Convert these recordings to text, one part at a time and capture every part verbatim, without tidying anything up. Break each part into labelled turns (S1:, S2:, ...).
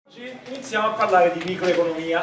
S1: Oggi iniziamo a parlare di microeconomia.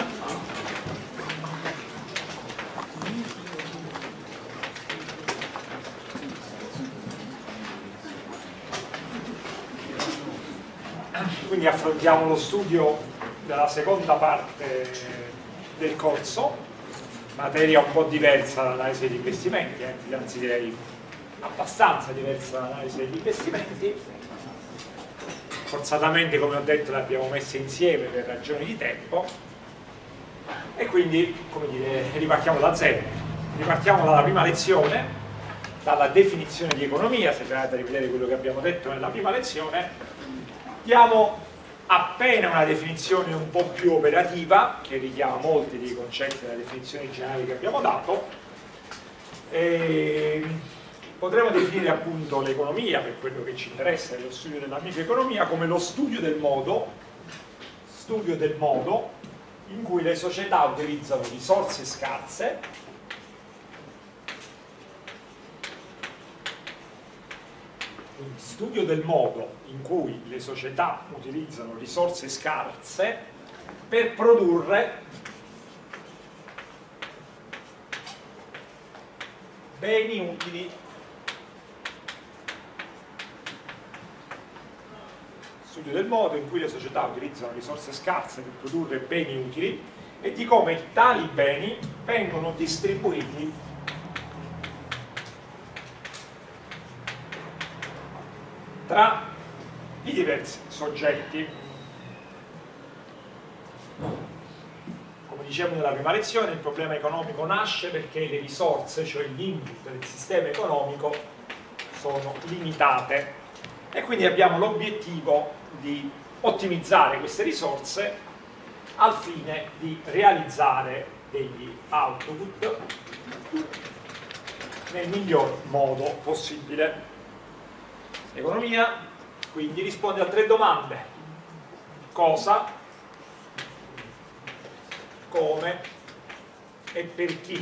S1: Quindi affrontiamo lo studio della seconda parte del corso, materia un po' diversa dall'analisi degli investimenti, anzi direi abbastanza diversa dall'analisi degli investimenti. Forzatamente, come ho detto, le abbiamo messe insieme per ragioni di tempo e quindi, come dire, ripartiamo da zero. Ripartiamo dalla prima lezione, dalla definizione di economia. Se andate a rivedere quello che abbiamo detto nella prima lezione, diamo appena una definizione un po' più operativa che richiama molti dei concetti della definizione generale che abbiamo dato. E potremmo definire appunto l'economia, per quello che ci interessa, lo studio della microeconomia, come lo studio del modo, studio del modo in cui le società utilizzano risorse scarse quindi studio del modo in cui le società utilizzano risorse scarse per produrre beni utili. Studio del modo in cui le società utilizzano risorse scarse per produrre beni utili e di come tali beni vengono distribuiti tra i diversi soggetti. Come dicevamo nella prima lezione, il problema economico nasce perché le risorse, cioè gli input del sistema economico, sono limitate e quindi abbiamo l'obiettivo di ottimizzare queste risorse al fine di realizzare degli output nel miglior modo possibile. L'economia quindi risponde a tre domande: cosa, come e per chi.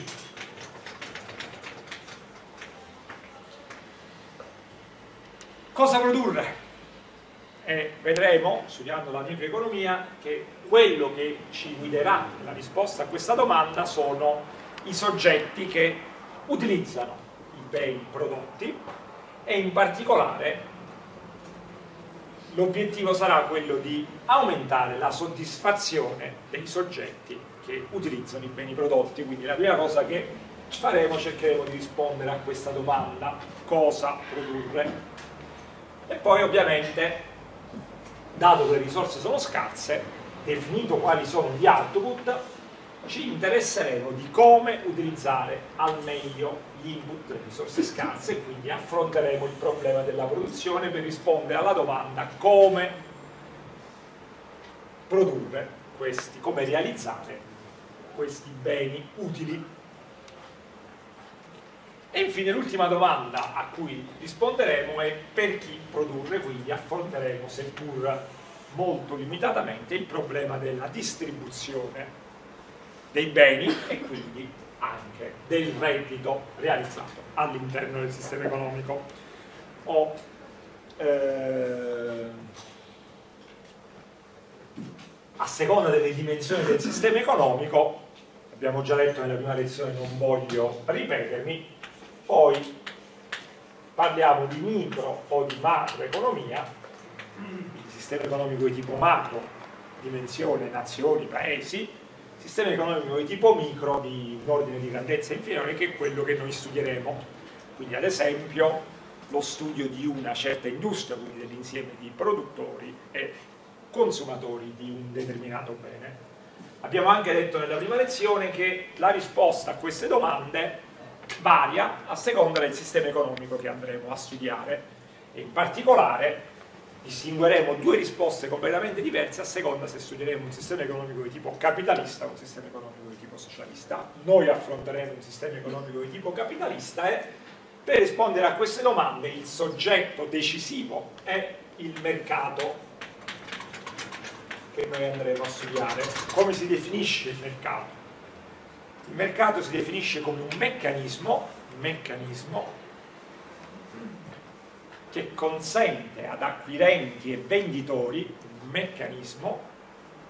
S1: Cosa produrre? E vedremo, studiando la microeconomia, che quello che ci guiderà la risposta a questa domanda sono i soggetti che utilizzano i beni prodotti e in particolare l'obiettivo sarà quello di aumentare la soddisfazione dei soggetti che utilizzano i beni prodotti. Quindi la prima cosa che faremo, cercheremo di rispondere a questa domanda: cosa produrre? E poi ovviamente, dato che le risorse sono scarse, definito quali sono gli output, ci interesseremo di come utilizzare al meglio gli input delle risorse scarse e quindi affronteremo il problema della produzione per rispondere alla domanda come produrre questi, come realizzare questi beni utili. E infine l'ultima domanda a cui risponderemo è per chi produrre, quindi affronteremo, seppur molto limitatamente, il problema della distribuzione dei beni e quindi anche del reddito realizzato all'interno del sistema economico. O, eh, a seconda delle dimensioni del sistema economico, abbiamo già detto nella prima lezione, non voglio ripetermi, poi parliamo di micro o di macroeconomia, il sistema economico di tipo macro, dimensione, nazioni, paesi, sistema economico di tipo micro, di un ordine di grandezza inferiore, che è quello che noi studieremo. Quindi ad esempio lo studio di una certa industria, quindi dell'insieme di produttori e consumatori di un determinato bene. Abbiamo anche detto nella prima lezione che la risposta a queste domande varia a seconda del sistema economico che andremo a studiare e in particolare distingueremo due risposte completamente diverse a seconda se studieremo un sistema economico di tipo capitalista o un sistema economico di tipo socialista. Noi affronteremo un sistema economico di tipo capitalista e per rispondere a queste domande il soggetto decisivo è il mercato che noi andremo a studiare. Come si definisce il mercato? Il mercato si definisce come un meccanismo, un meccanismo che consente ad acquirenti e venditori, un meccanismo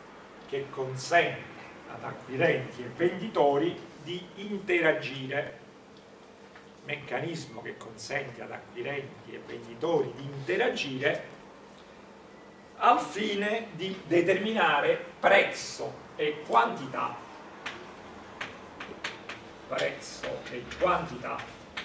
S1: che consente ad acquirenti e venditori di interagire, meccanismo che consente ad acquirenti e venditori di interagire al fine di determinare prezzo e quantità, prezzo e quantità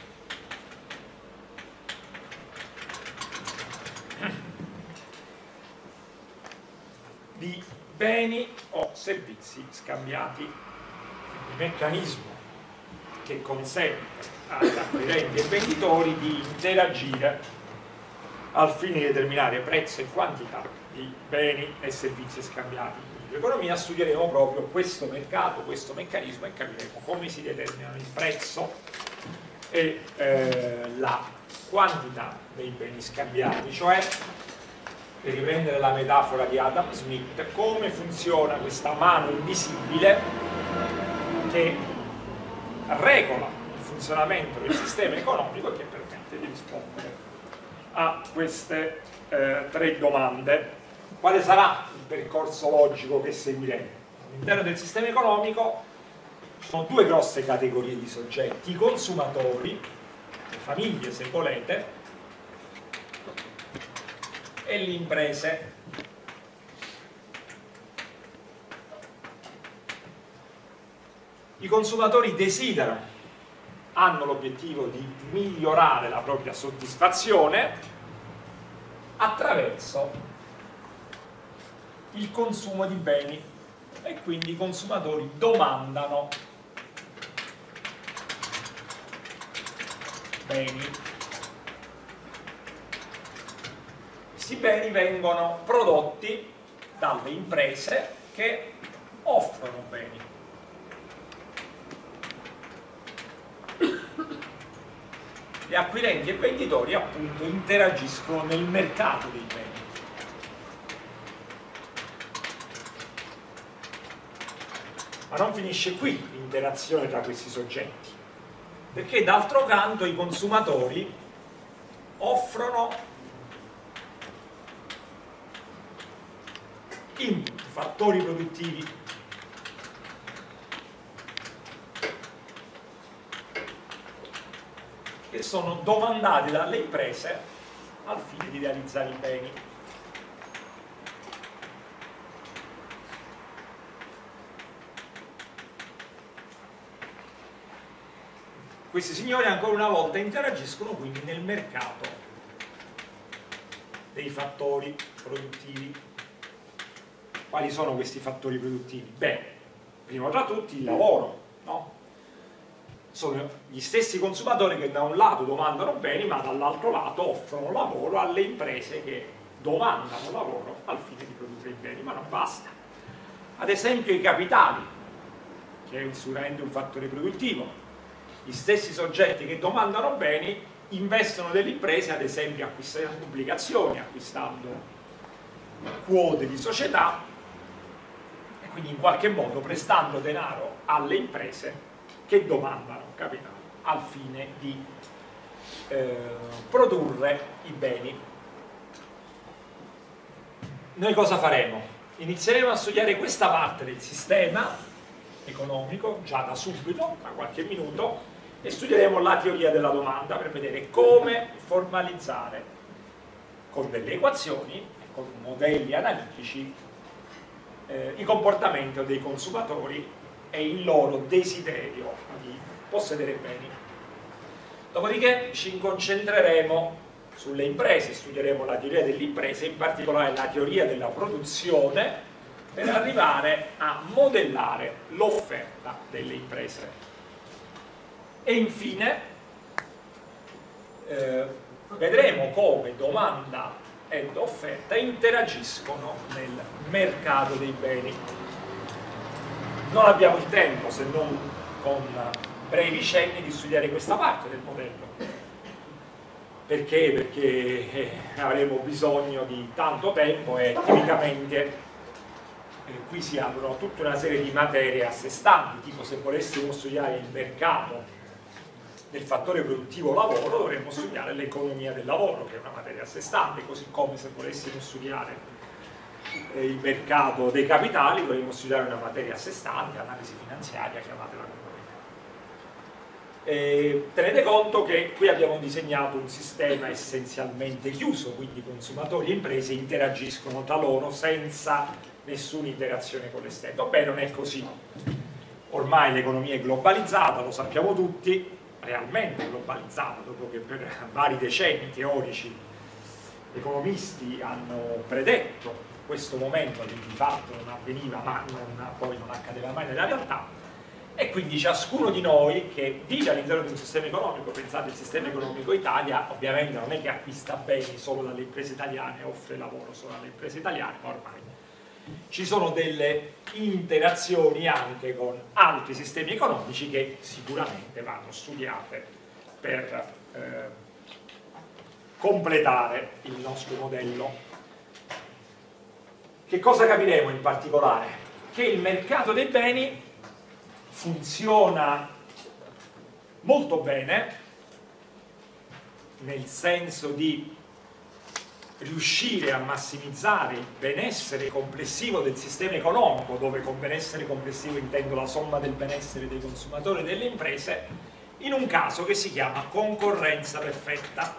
S1: di beni o servizi scambiati. Il meccanismo che consente ad acquirenti e venditori di interagire al fine di determinare prezzo e quantità di beni e servizi scambiati. In economia studieremo proprio questo mercato, questo meccanismo, e capiremo come si determinano il prezzo e eh, la quantità dei beni scambiati, cioè, per riprendere la metafora di Adam Smith, come funziona questa mano invisibile che regola il funzionamento del sistema economico e che permette di rispondere a queste eh, tre domande. Quale sarà il percorso logico che seguiremo? All'interno del sistema economico ci sono due grosse categorie di soggetti: i consumatori, le famiglie se volete, e le imprese. I consumatori desiderano, hanno l'obiettivo di migliorare la propria soddisfazione attraverso il consumo di beni, e quindi i consumatori domandano beni. Questi beni vengono prodotti dalle imprese che offrono beni. Gli acquirenti e venditori appunto interagiscono nel mercato dei beni. Ma non finisce qui l'interazione tra questi soggetti, perché d'altro canto i consumatori offrono input, fattori produttivi che sono domandati dalle imprese al fine di realizzare i beni. Questi signori ancora una volta interagiscono quindi nel mercato dei fattori produttivi. Quali sono questi fattori produttivi? Beh, prima tra tutti il lavoro, no? Sono gli stessi consumatori che da un lato domandano beni, ma dall'altro lato offrono lavoro alle imprese che domandano lavoro al fine di produrre i beni, ma non basta. Ad esempio i capitali, che è sicuramente un fattore produttivo. Gli stessi soggetti che domandano beni investono delle imprese, ad esempio acquistando obbligazioni, acquistando quote di società, e quindi in qualche modo prestando denaro alle imprese che domandano capitale al fine di eh, produrre i beni. Noi cosa faremo? Inizieremo a studiare questa parte del sistema economico già da subito, tra qualche minuto, e studieremo la teoria della domanda per vedere come formalizzare con delle equazioni, con modelli analitici, eh, il comportamento dei consumatori e il loro desiderio di possedere beni. Dopodiché ci concentreremo sulle imprese, studieremo la teoria delle imprese, in particolare la teoria della produzione, per arrivare a modellare l'offerta delle imprese. E infine eh, vedremo come domanda ed offerta interagiscono nel mercato dei beni. Non abbiamo il tempo, se non con brevi cenni, di studiare questa parte del modello. Perché? Perché eh, avremo bisogno di tanto tempo e tipicamente qui si aprono tutta una serie di materie a sé stanti, tipo se volessimo studiare il mercato del fattore produttivo lavoro dovremmo studiare l'economia del lavoro, che è una materia a sé stante, così come se volessimo studiare eh, il mercato dei capitali, dovremmo studiare una materia a sé stante, analisi finanziaria, chiamatela come volete. Eh, tenete conto che qui abbiamo disegnato un sistema essenzialmente chiuso, quindi consumatori e imprese interagiscono tra loro senza nessuna interazione con l'esterno. Beh, non è così. Ormai l'economia è globalizzata, lo sappiamo tutti, realmente globalizzata, dopo che per vari decenni teorici economisti hanno predetto questo momento che di fatto non avveniva, ma non, poi non accadeva mai nella realtà, e quindi ciascuno di noi che vive all'interno di un sistema economico, pensate il sistema economico Italia, ovviamente non è che acquista beni solo dalle imprese italiane, offre lavoro solo alle imprese italiane, ma ormai ci sono delle interazioni anche con altri sistemi economici che sicuramente vanno studiate per eh, completare il nostro modello. Che cosa capiremo in particolare? Che il mercato dei beni funziona molto bene, nel senso di riuscire a massimizzare il benessere complessivo del sistema economico, dove con benessere complessivo intendo la somma del benessere dei consumatori e delle imprese, in un caso che si chiama concorrenza perfetta.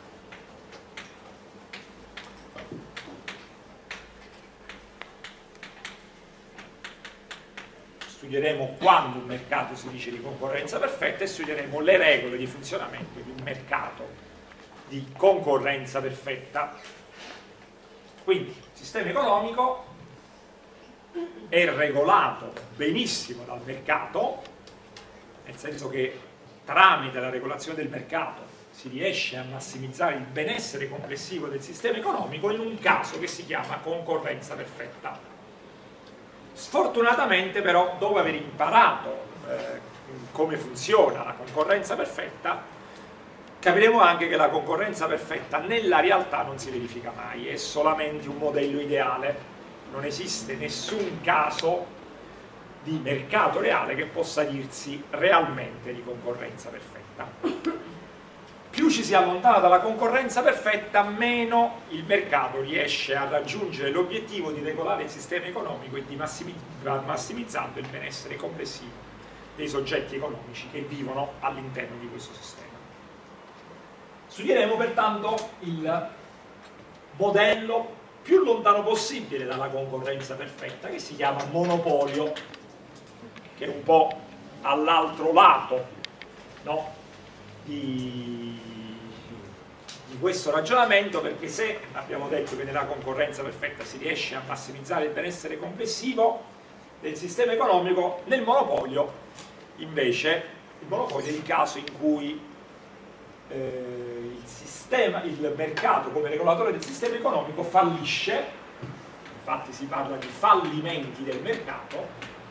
S1: Studieremo quando un mercato si dice di concorrenza perfetta e studieremo le regole di funzionamento di un mercato di concorrenza perfetta. Quindi il sistema economico è regolato benissimo dal mercato, nel senso che tramite la regolazione del mercato si riesce a massimizzare il benessere complessivo del sistema economico in un caso che si chiama concorrenza perfetta. Sfortunatamente però, dopo aver imparato eh, come funziona la concorrenza perfetta, capiremo anche che la concorrenza perfetta nella realtà non si verifica mai, è solamente un modello ideale, non esiste nessun caso di mercato reale che possa dirsi realmente di concorrenza perfetta. Più ci si allontana dalla concorrenza perfetta, meno il mercato riesce a raggiungere l'obiettivo di regolare il sistema economico e di massimizzando il benessere complessivo dei soggetti economici che vivono all'interno di questo sistema. Studieremo pertanto il modello più lontano possibile dalla concorrenza perfetta, che si chiama monopolio, che è un po' all'altro lato, no? di, di questo ragionamento, perché se abbiamo detto che nella concorrenza perfetta si riesce a massimizzare il benessere complessivo del sistema economico, nel monopolio invece il monopolio è il caso in cui Eh, il sistema, il mercato come regolatore del sistema economico fallisce, infatti si parla di fallimenti del mercato,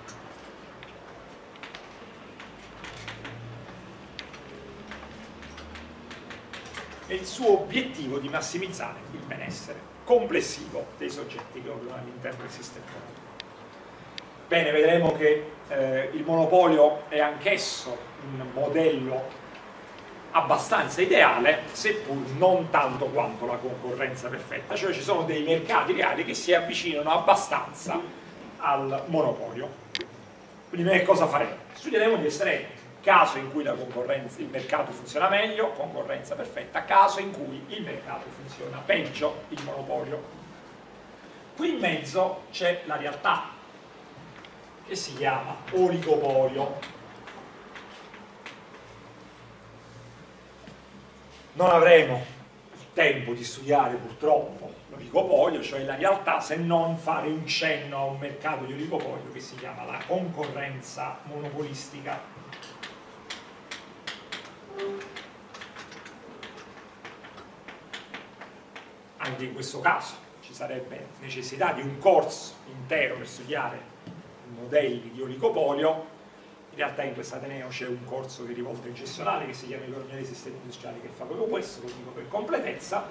S1: nel suo obiettivo di massimizzare il benessere complessivo dei soggetti che operano all'interno del sistema economico. Bene, vedremo che eh, il monopolio è anch'esso un modello abbastanza ideale, seppur non tanto quanto la concorrenza perfetta, cioè ci sono dei mercati reali che si avvicinano abbastanza al monopolio. Quindi noi che cosa faremo? Studieremo gli estremi, caso in cui la concorrenza, il mercato funziona meglio, concorrenza perfetta, caso in cui il mercato funziona peggio, il monopolio. Qui in mezzo c'è la realtà, che si chiama oligopolio. Non avremo il tempo di studiare purtroppo l'oligopolio, cioè la realtà, se non fare un cenno a un mercato di oligopolio che si chiama la concorrenza monopolistica. Anche in questo caso ci sarebbe necessità di un corso intero per studiare i modelli di oligopolio. In realtà in questo Ateneo c'è un corso di rivolta gestionale che si chiama Economia dei sistemi industriali, che fa proprio questo, lo dico per completezza.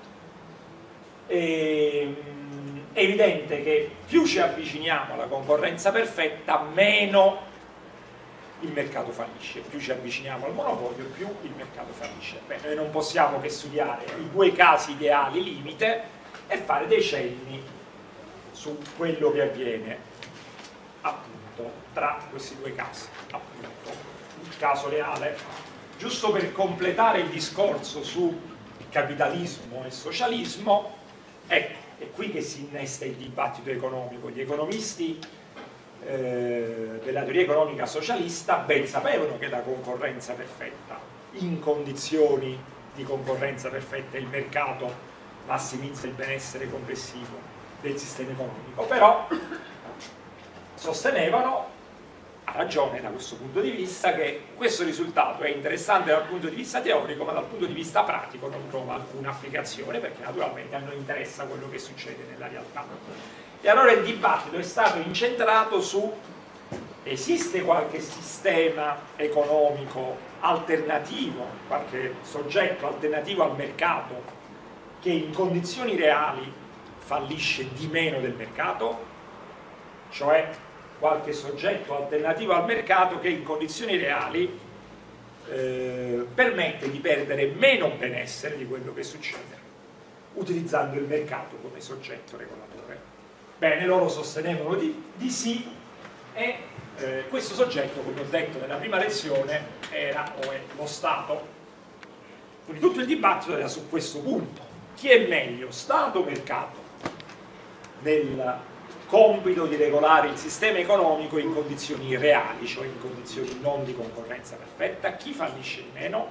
S1: E, è evidente che più ci avviciniamo alla concorrenza perfetta, meno il mercato fallisce, più ci avviciniamo al monopolio, più il mercato fallisce. Beh, noi non possiamo che studiare i due casi ideali limite e fare dei cenni su quello che avviene appunto tra questi due casi, appunto il caso reale. Giusto per completare il discorso su capitalismo e socialismo, ecco, è qui che si innesta il dibattito economico. Gli economisti eh, della teoria economica socialista ben sapevano che la concorrenza perfetta, in condizioni di concorrenza perfetta, il mercato massimizza il benessere complessivo del sistema economico, però sostenevano, a ragione da questo punto di vista, che questo risultato è interessante dal punto di vista teorico, ma dal punto di vista pratico non trova alcuna applicazione, perché naturalmente a noi interessa quello che succede nella realtà. E allora il dibattito è stato incentrato su: esiste qualche sistema economico alternativo, qualche soggetto alternativo al mercato che in condizioni reali fallisce di meno del mercato? Cioè qualche soggetto alternativo al mercato che in condizioni reali eh, permette di perdere meno benessere di quello che succede utilizzando il mercato come soggetto regolatore. Bene, loro sostenevano di, di sì, e eh, questo soggetto, come ho detto nella prima lezione, era o è lo Stato. Quindi tutto il dibattito era su questo punto: chi è meglio, Stato o mercato, nel compito di regolare il sistema economico in condizioni reali, cioè in condizioni non di concorrenza perfetta? Chi fallisce di meno?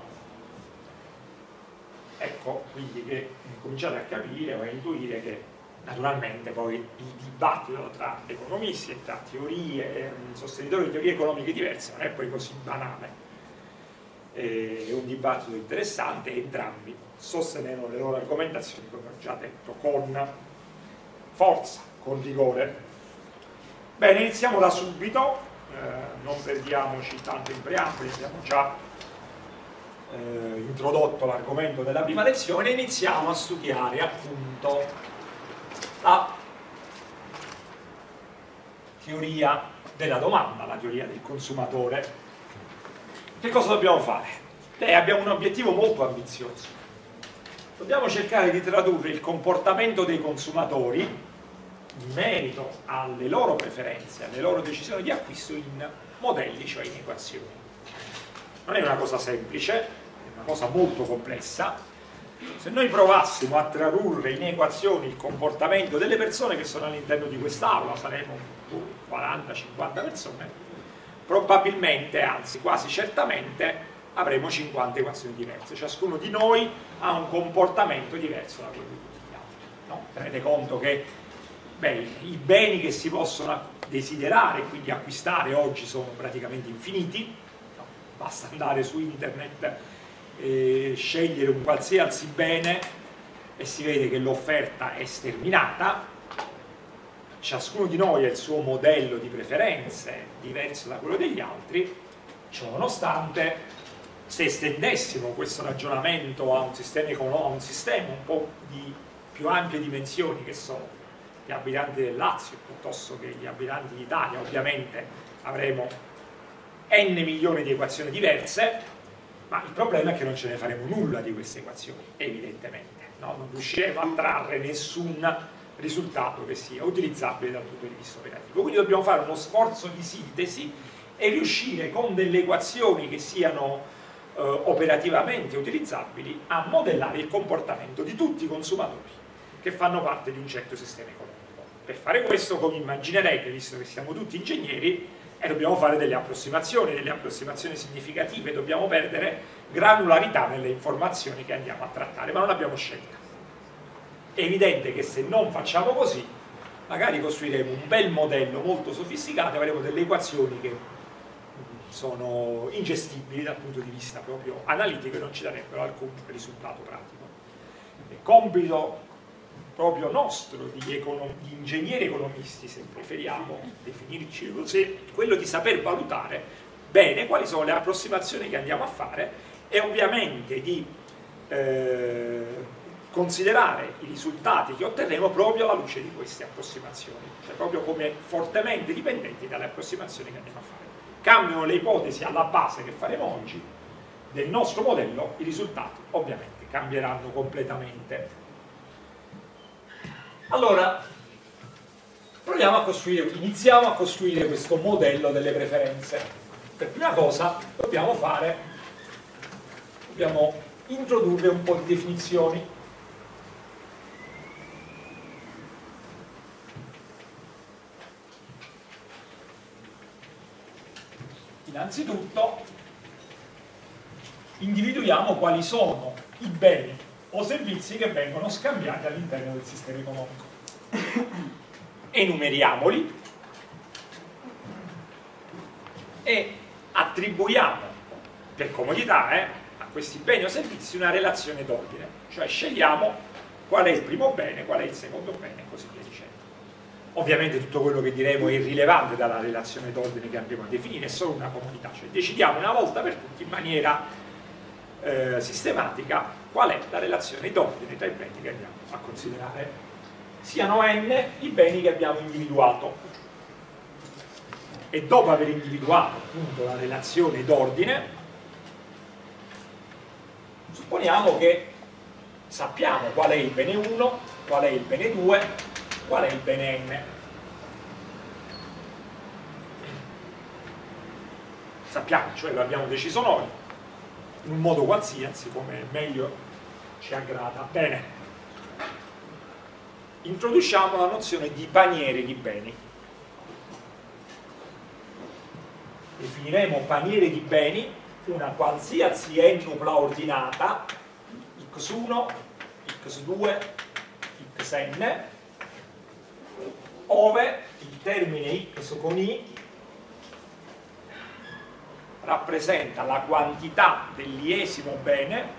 S1: Ecco quindi che cominciate a capire o a intuire che naturalmente poi il dibattito tra economisti e tra teorie e sostenitori di teorie economiche diverse non è poi così banale. È un dibattito interessante, e entrambi sostenevano le loro argomentazioni, come ho già detto, con forza, con rigore. Bene, iniziamo da subito, eh, non perdiamoci tanto in preamboli, abbiamo già eh, introdotto l'argomento della prima lezione. Iniziamo a studiare appunto la teoria della domanda, la teoria del consumatore. Che cosa dobbiamo fare? Beh, abbiamo un obiettivo molto ambizioso. Dobbiamo cercare di tradurre il comportamento dei consumatori in merito alle loro preferenze, alle loro decisioni di acquisto, in modelli, cioè in equazioni. Non è una cosa semplice, è una cosa molto complessa. Se noi provassimo a tradurre in equazioni il comportamento delle persone che sono all'interno di quest'aula, saremo quaranta cinquanta persone, probabilmente, anzi quasi certamente, avremo cinquanta equazioni diverse. Ciascuno di noi ha un comportamento diverso da quello di tutti gli altri, no? Tenete conto che beh, i beni che si possono desiderare e quindi acquistare oggi sono praticamente infiniti, no? Basta andare su internet e scegliere un qualsiasi bene e si vede che l'offerta è sterminata. Ciascuno di noi ha il suo modello di preferenze diverso da quello degli altri. Ciononostante, se estendessimo questo ragionamento a un sistema economico, a un sistema un po' di più ampie dimensioni, che sono gli abitanti del Lazio piuttosto che gli abitanti d'Italia, ovviamente avremo n milioni di equazioni diverse, ma il problema è che non ce ne faremo nulla di queste equazioni, evidentemente, no? Non riusciremo a trarre nessun risultato che sia utilizzabile dal punto di vista operativo. Quindi dobbiamo fare uno sforzo di sintesi e riuscire con delle equazioni che siano eh, operativamente utilizzabili a modellare il comportamento di tutti i consumatori che fanno parte di un certo sistema economico. Per fare questo, come immaginerete, visto che siamo tutti ingegneri, eh, dobbiamo fare delle approssimazioni, delle approssimazioni significative, dobbiamo perdere granularità nelle informazioni che andiamo a trattare, ma non abbiamo scelta. È evidente che se non facciamo così, magari costruiremo un bel modello molto sofisticato e avremo delle equazioni che sono ingestibili dal punto di vista proprio analitico e non ci darebbero alcun risultato pratico. Il compito proprio nostro di, econom- di ingegneri economisti, se preferiamo definirci così, quello di saper valutare bene quali sono le approssimazioni che andiamo a fare e ovviamente di eh, considerare i risultati che otterremo proprio alla luce di queste approssimazioni, cioè proprio come fortemente dipendenti dalle approssimazioni che andiamo a fare. Cambiano le ipotesi alla base che faremo oggi del nostro modello, i risultati ovviamente cambieranno completamente. Allora, andiamo a costruire, iniziamo a costruire questo modello delle preferenze. Per prima cosa dobbiamo fare, dobbiamo introdurre un po' di definizioni. Innanzitutto individuiamo quali sono i beni o servizi che vengono scambiati all'interno del sistema economico. Enumeriamoli e attribuiamo, per comodità, eh, a questi beni o servizi una relazione d'ordine, cioè scegliamo qual è il primo bene, qual è il secondo bene e così via dicendo. Ovviamente tutto quello che diremo è irrilevante dalla relazione d'ordine che andremo a definire, è solo una comodità, cioè decidiamo una volta per tutte in maniera eh, sistematica qual è la relazione d'ordine tra i beni che andiamo a considerare. Siano n i beni che abbiamo individuato, e dopo aver individuato appunto la relazione d'ordine supponiamo che sappiamo qual è il bene uno, qual è il bene due, qual è il bene n. Sappiamo, cioè lo abbiamo deciso noi in un modo qualsiasi, come meglio ci aggrada. Bene, introduciamo la nozione di paniere di beni. Definiremo paniere di beni una qualsiasi n-upla ordinata x uno, x due, xn, ove il termine x con i rappresenta la quantità dell'iesimo bene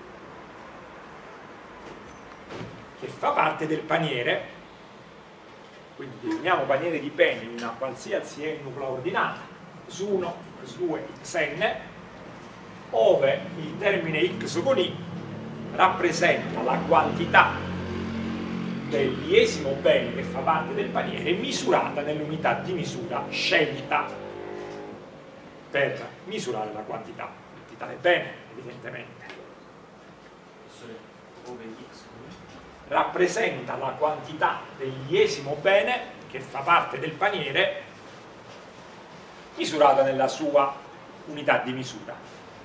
S1: che fa parte del paniere. Quindi definiamo paniere di beni una qualsiasi n-upla ordinata x uno, x due, xn, ove il termine x con i rappresenta la quantità dell'iesimo bene che fa parte del paniere misurata nell'unità di misura scelta per misurare la quantità di tale bene, evidentemente. Rappresenta la quantità dell'iesimo bene che fa parte del paniere misurata nella sua unità di misura,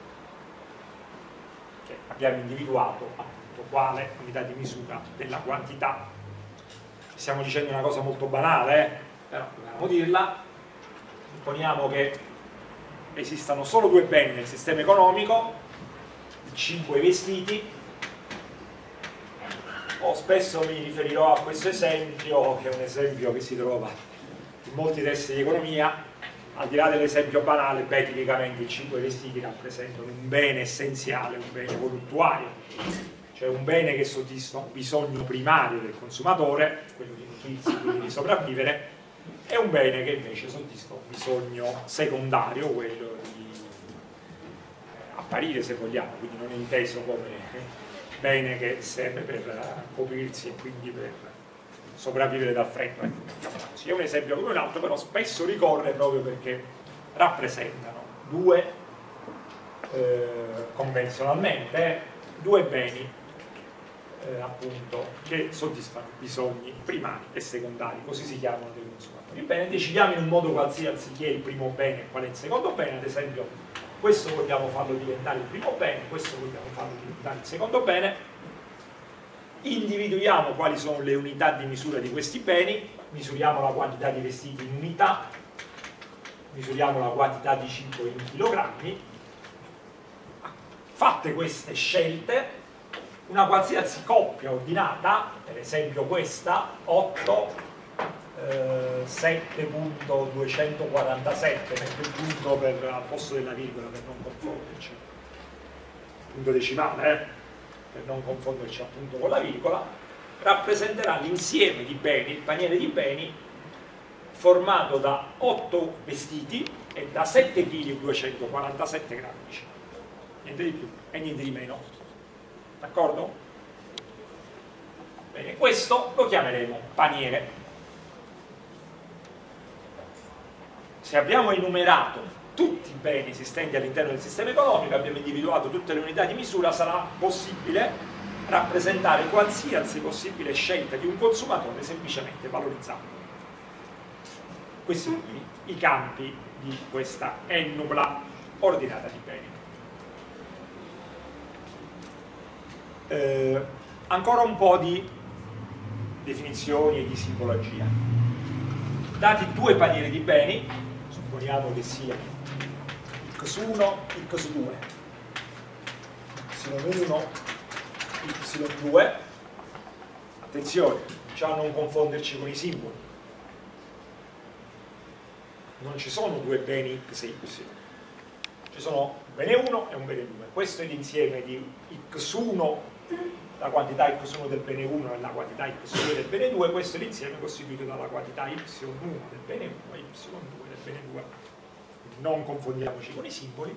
S1: che abbiamo individuato appunto quale unità di misura della quantità. Stiamo dicendo una cosa molto banale, eh? Però dobbiamo dirla. Supponiamo che esistano solo due beni nel sistema economico, cinque vestiti. Oh, spesso mi riferirò a questo esempio, che è un esempio che si trova in molti testi di economia. Al di là dell'esempio banale, beh, tipicamente i cinque vestiti rappresentano un bene essenziale, un bene voluttuario, cioè un bene che soddisfa un bisogno primario del consumatore, quello di nutrirsi, quindi di sopravvivere, e un bene che invece soddisfa un bisogno secondario, quello di apparire, se vogliamo, quindi non inteso come bene che serve per coprirsi e quindi per sopravvivere dal freddo. Ecco, è un esempio come un altro, però spesso ricorre proprio perché rappresentano due, eh, convenzionalmente, eh, due beni eh, appunto che soddisfano bisogni primari e secondari, così si chiamano dei consumatori. Bene, decidiamo in un modo qualsiasi chi è il primo bene e qual è il secondo bene. Ad esempio, questo vogliamo farlo diventare il primo bene, questo vogliamo farlo diventare il secondo bene. Individuiamo quali sono le unità di misura di questi beni, misuriamo la quantità di vestiti in unità, misuriamo la quantità di cibo in chilogrammi. Fatte queste scelte, una qualsiasi coppia ordinata, per esempio questa, otto, eh, sette punto duecentoquarantasette, metto il punto per, al posto della virgola per non confonderci, punto decimale, eh? per non confonderci appunto con la virgola, rappresenterà l'insieme di beni, il paniere di beni formato da otto vestiti e da sette chili duecentoquarantasette grammi di cibo, niente di più e niente di meno, d'accordo? Bene, questo lo chiameremo paniere. Se abbiamo enumerato tutti i beni esistenti all'interno del sistema economico, abbiamo individuato tutte le unità di misura, sarà possibile rappresentare qualsiasi possibile scelta di un consumatore semplicemente valorizzando. questi qui, i campi di questa n-nupla ordinata di beni. Eh, ancora un po' di definizioni e di simbologia. Dati due panieri di beni, supponiamo che siano x uno, x due, y uno, y due, attenzione, già a non confonderci con i simboli. Non ci sono due beni x e y, ci sono un bene uno e un bene due. Questo è l'insieme di x uno, la quantità x uno del bene uno e la quantità x due del bene due. Questo è l'insieme costituito dalla quantità y uno del bene uno e y due del bene due. Quindi non confondiamoci con i simboli.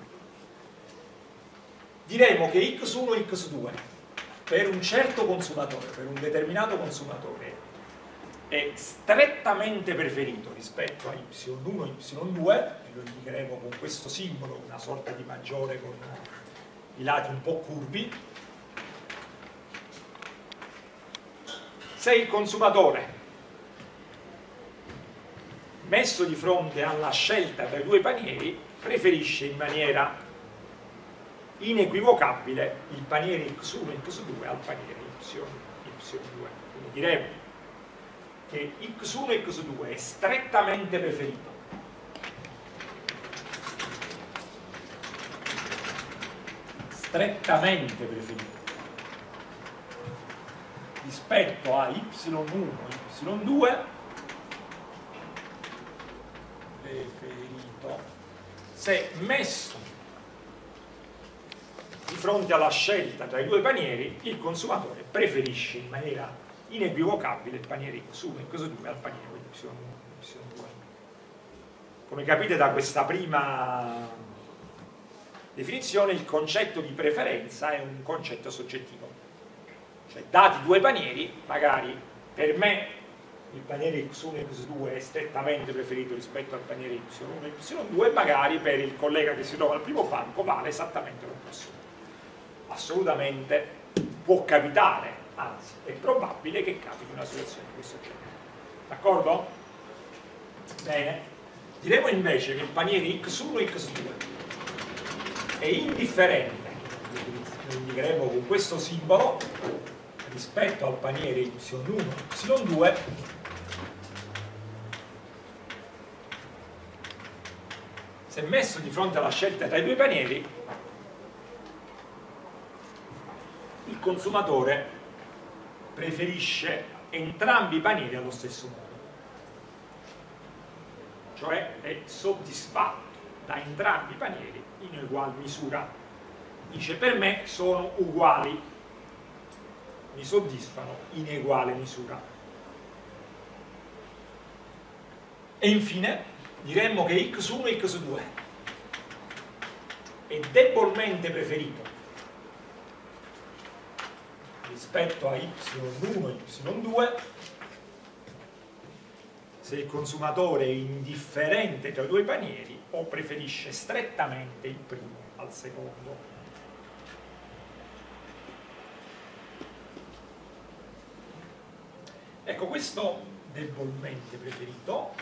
S1: Diremo che x uno e x due per un certo consumatore, per un determinato consumatore, è strettamente preferito rispetto a y uno e y due, e lo indicheremo con questo simbolo, una sorta di maggiore con i lati un po' curvi. Se il consumatore, messo di fronte alla scelta tra i due panieri, preferisce in maniera inequivocabile il paniere x uno e x due al paniere y, y due. Quindi diremo che x uno e x due è strettamente preferito strettamente preferito rispetto a y uno e y due, preferito se messo di fronte alla scelta tra i due panieri, il consumatore preferisce in maniera inequivocabile il paniere x uno e x due al paniere y uno e y due. Come capite da questa prima definizione, il concetto di preferenza è un concetto soggettivo. Cioè, dati due panieri, magari per me il paniere x uno e x due è strettamente preferito rispetto al paniere y uno e y due, e magari per il collega che si trova al primo banco vale esattamente l'opposto. Assolutamente può capitare, anzi è probabile che capiti una situazione di questo genere. D'accordo? Bene. Diremo invece che il paniere x uno e x due è indifferente, lo indicheremo con questo simbolo, rispetto al paniere y uno e y due, se messo di fronte alla scelta tra i due panieri, il consumatore preferisce entrambi i panieri allo stesso modo, cioè è soddisfatto da entrambi i panieri in ugual misura. Dice: per me sono uguali, mi soddisfano in uguale misura. E infine diremmo che x uno e x due è debolmente preferito rispetto a y uno e y due se il consumatore è indifferente tra i due panieri o preferisce strettamente il primo al secondo. Ecco, questo debolmente preferito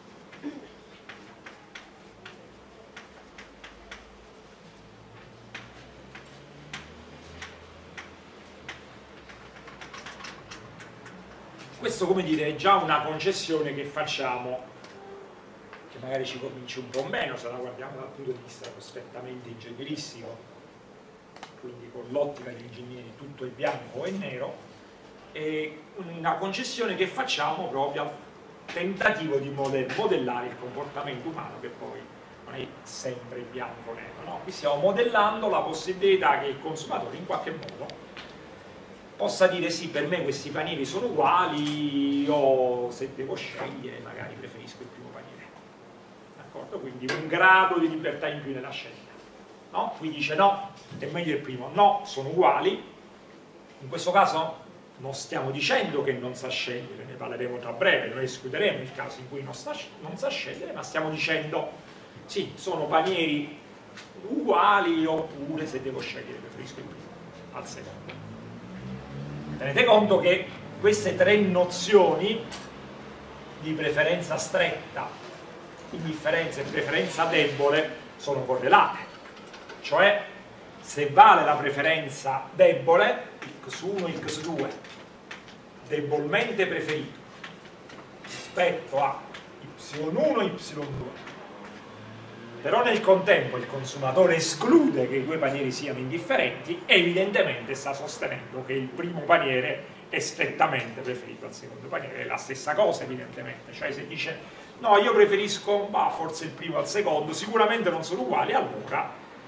S1: questo, come dire, è già una concessione che facciamo, che magari ci convince un po' meno se la guardiamo dal punto di vista strettamente ingegneristico, quindi con l'ottica degli ingegneri tutto è bianco o è nero. È una concessione che facciamo proprio al tentativo di modellare il comportamento umano, che poi non è sempre bianco o nero, no? Qui stiamo modellando la possibilità che il consumatore in qualche modo possa dire: sì, per me questi panieri sono uguali, o se devo scegliere magari preferisco il primo paniere. D'accordo? Quindi un grado di libertà in più nella scelta. No? Qui dice: no, è meglio il primo. No, sono uguali. In questo caso non stiamo dicendo che non sa scegliere, ne parleremo tra breve, noi escluderemo il caso in cui non sa, non sa scegliere, ma stiamo dicendo: sì, sono panieri uguali, oppure se devo scegliere preferisco il primo al secondo. Tenete conto che queste tre nozioni di preferenza stretta, indifferenza e preferenza debole sono correlate, cioè se vale la preferenza debole, x uno, x due, debolmente preferito rispetto a y uno, y due, però nel contempo il consumatore esclude che i due panieri siano indifferenti, evidentemente sta sostenendo che il primo paniere è strettamente preferito al secondo paniere. È la stessa cosa evidentemente, cioè se dice no, io preferisco bah, forse il primo al secondo, sicuramente non sono uguali, allora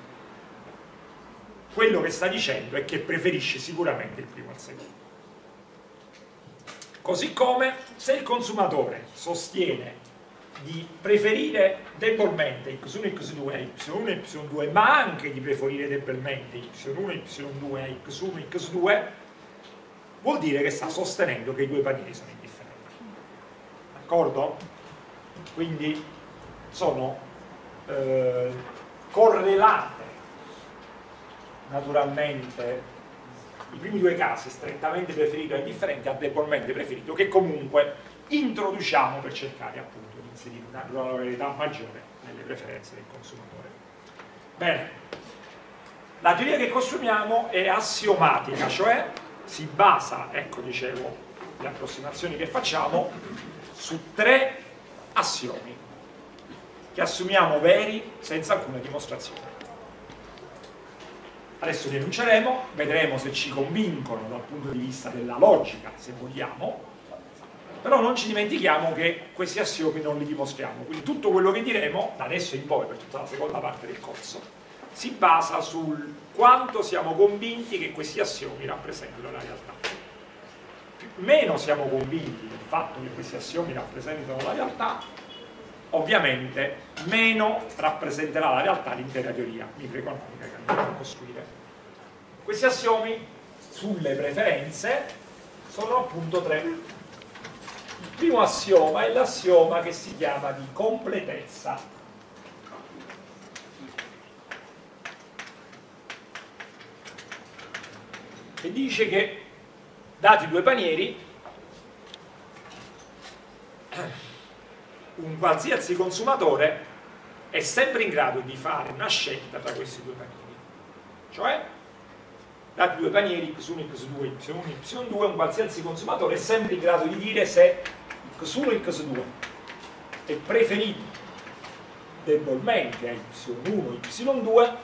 S1: quello che sta dicendo è che preferisce sicuramente il primo al secondo. Così come se il consumatore sostiene di preferire debolmente x uno, x due a y uno, y due, ma anche di preferire debolmente y uno, y due a x uno, x due, vuol dire che sta sostenendo che i due panieri sono indifferenti. D'accordo? Quindi sono eh, correlate naturalmente i primi due casi, strettamente preferito e indifferente, a debolmente preferito, che comunque introduciamo per cercare appunto di inserire una probabilità maggiore nelle preferenze del consumatore. Bene, la teoria che costruiamo è assiomatica, cioè si basa, ecco dicevo, le approssimazioni che facciamo su tre assiomi che assumiamo veri senza alcuna dimostrazione. Adesso li enunceremo, vedremo se ci convincono dal punto di vista della logica, se vogliamo, però non ci dimentichiamo che questi assiomi non li dimostriamo, quindi tutto quello che diremo, da adesso in poi, per tutta la seconda parte del corso, si basa sul quanto siamo convinti che questi assiomi rappresentino la realtà. Meno siamo convinti del fatto che questi assiomi rappresentano la realtà, ovviamente meno rappresenterà la realtà l'intera teoria microeconomica che andiamo a costruire. Questi assiomi sulle preferenze sono appunto tre. Il primo assioma è l'assioma che si chiama di completezza. Che dice che, dati due panieri, un qualsiasi consumatore è sempre in grado di fare una scelta tra questi due panieri. Cioè, dati due panieri, x uno, x due, y uno, y due, un qualsiasi consumatore è sempre in grado di dire se x uno, x due è preferito debolmente a y uno, y due,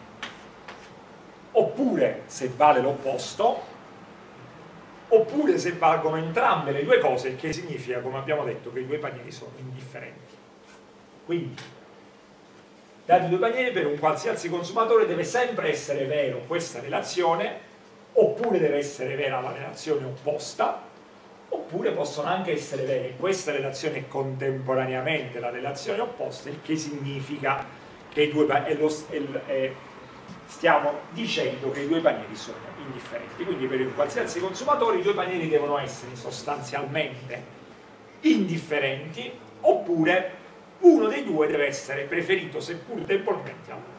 S1: oppure se vale l'opposto, oppure se valgono entrambe le due cose, il che significa, come abbiamo detto, che i due panieri sono indifferenti. Quindi, dati due panieri, per un qualsiasi consumatore deve sempre essere vero questa relazione, oppure deve essere vera la relazione opposta, oppure possono anche essere vere questa relazione e contemporaneamente la relazione opposta, il che significa che i due è lo, è, è, stiamo dicendo che i due panieri sono indifferenti. Quindi per un qualsiasi consumatore i due panieri devono essere sostanzialmente indifferenti, oppure uno dei due deve essere preferito seppur debolmente all'altro.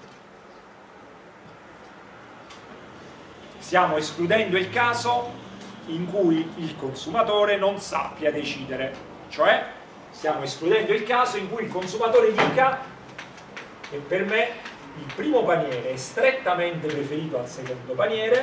S1: Stiamo escludendo il caso in cui il consumatore non sappia decidere, cioè stiamo escludendo il caso in cui il consumatore dica che per me il primo paniere è strettamente preferito al secondo paniere,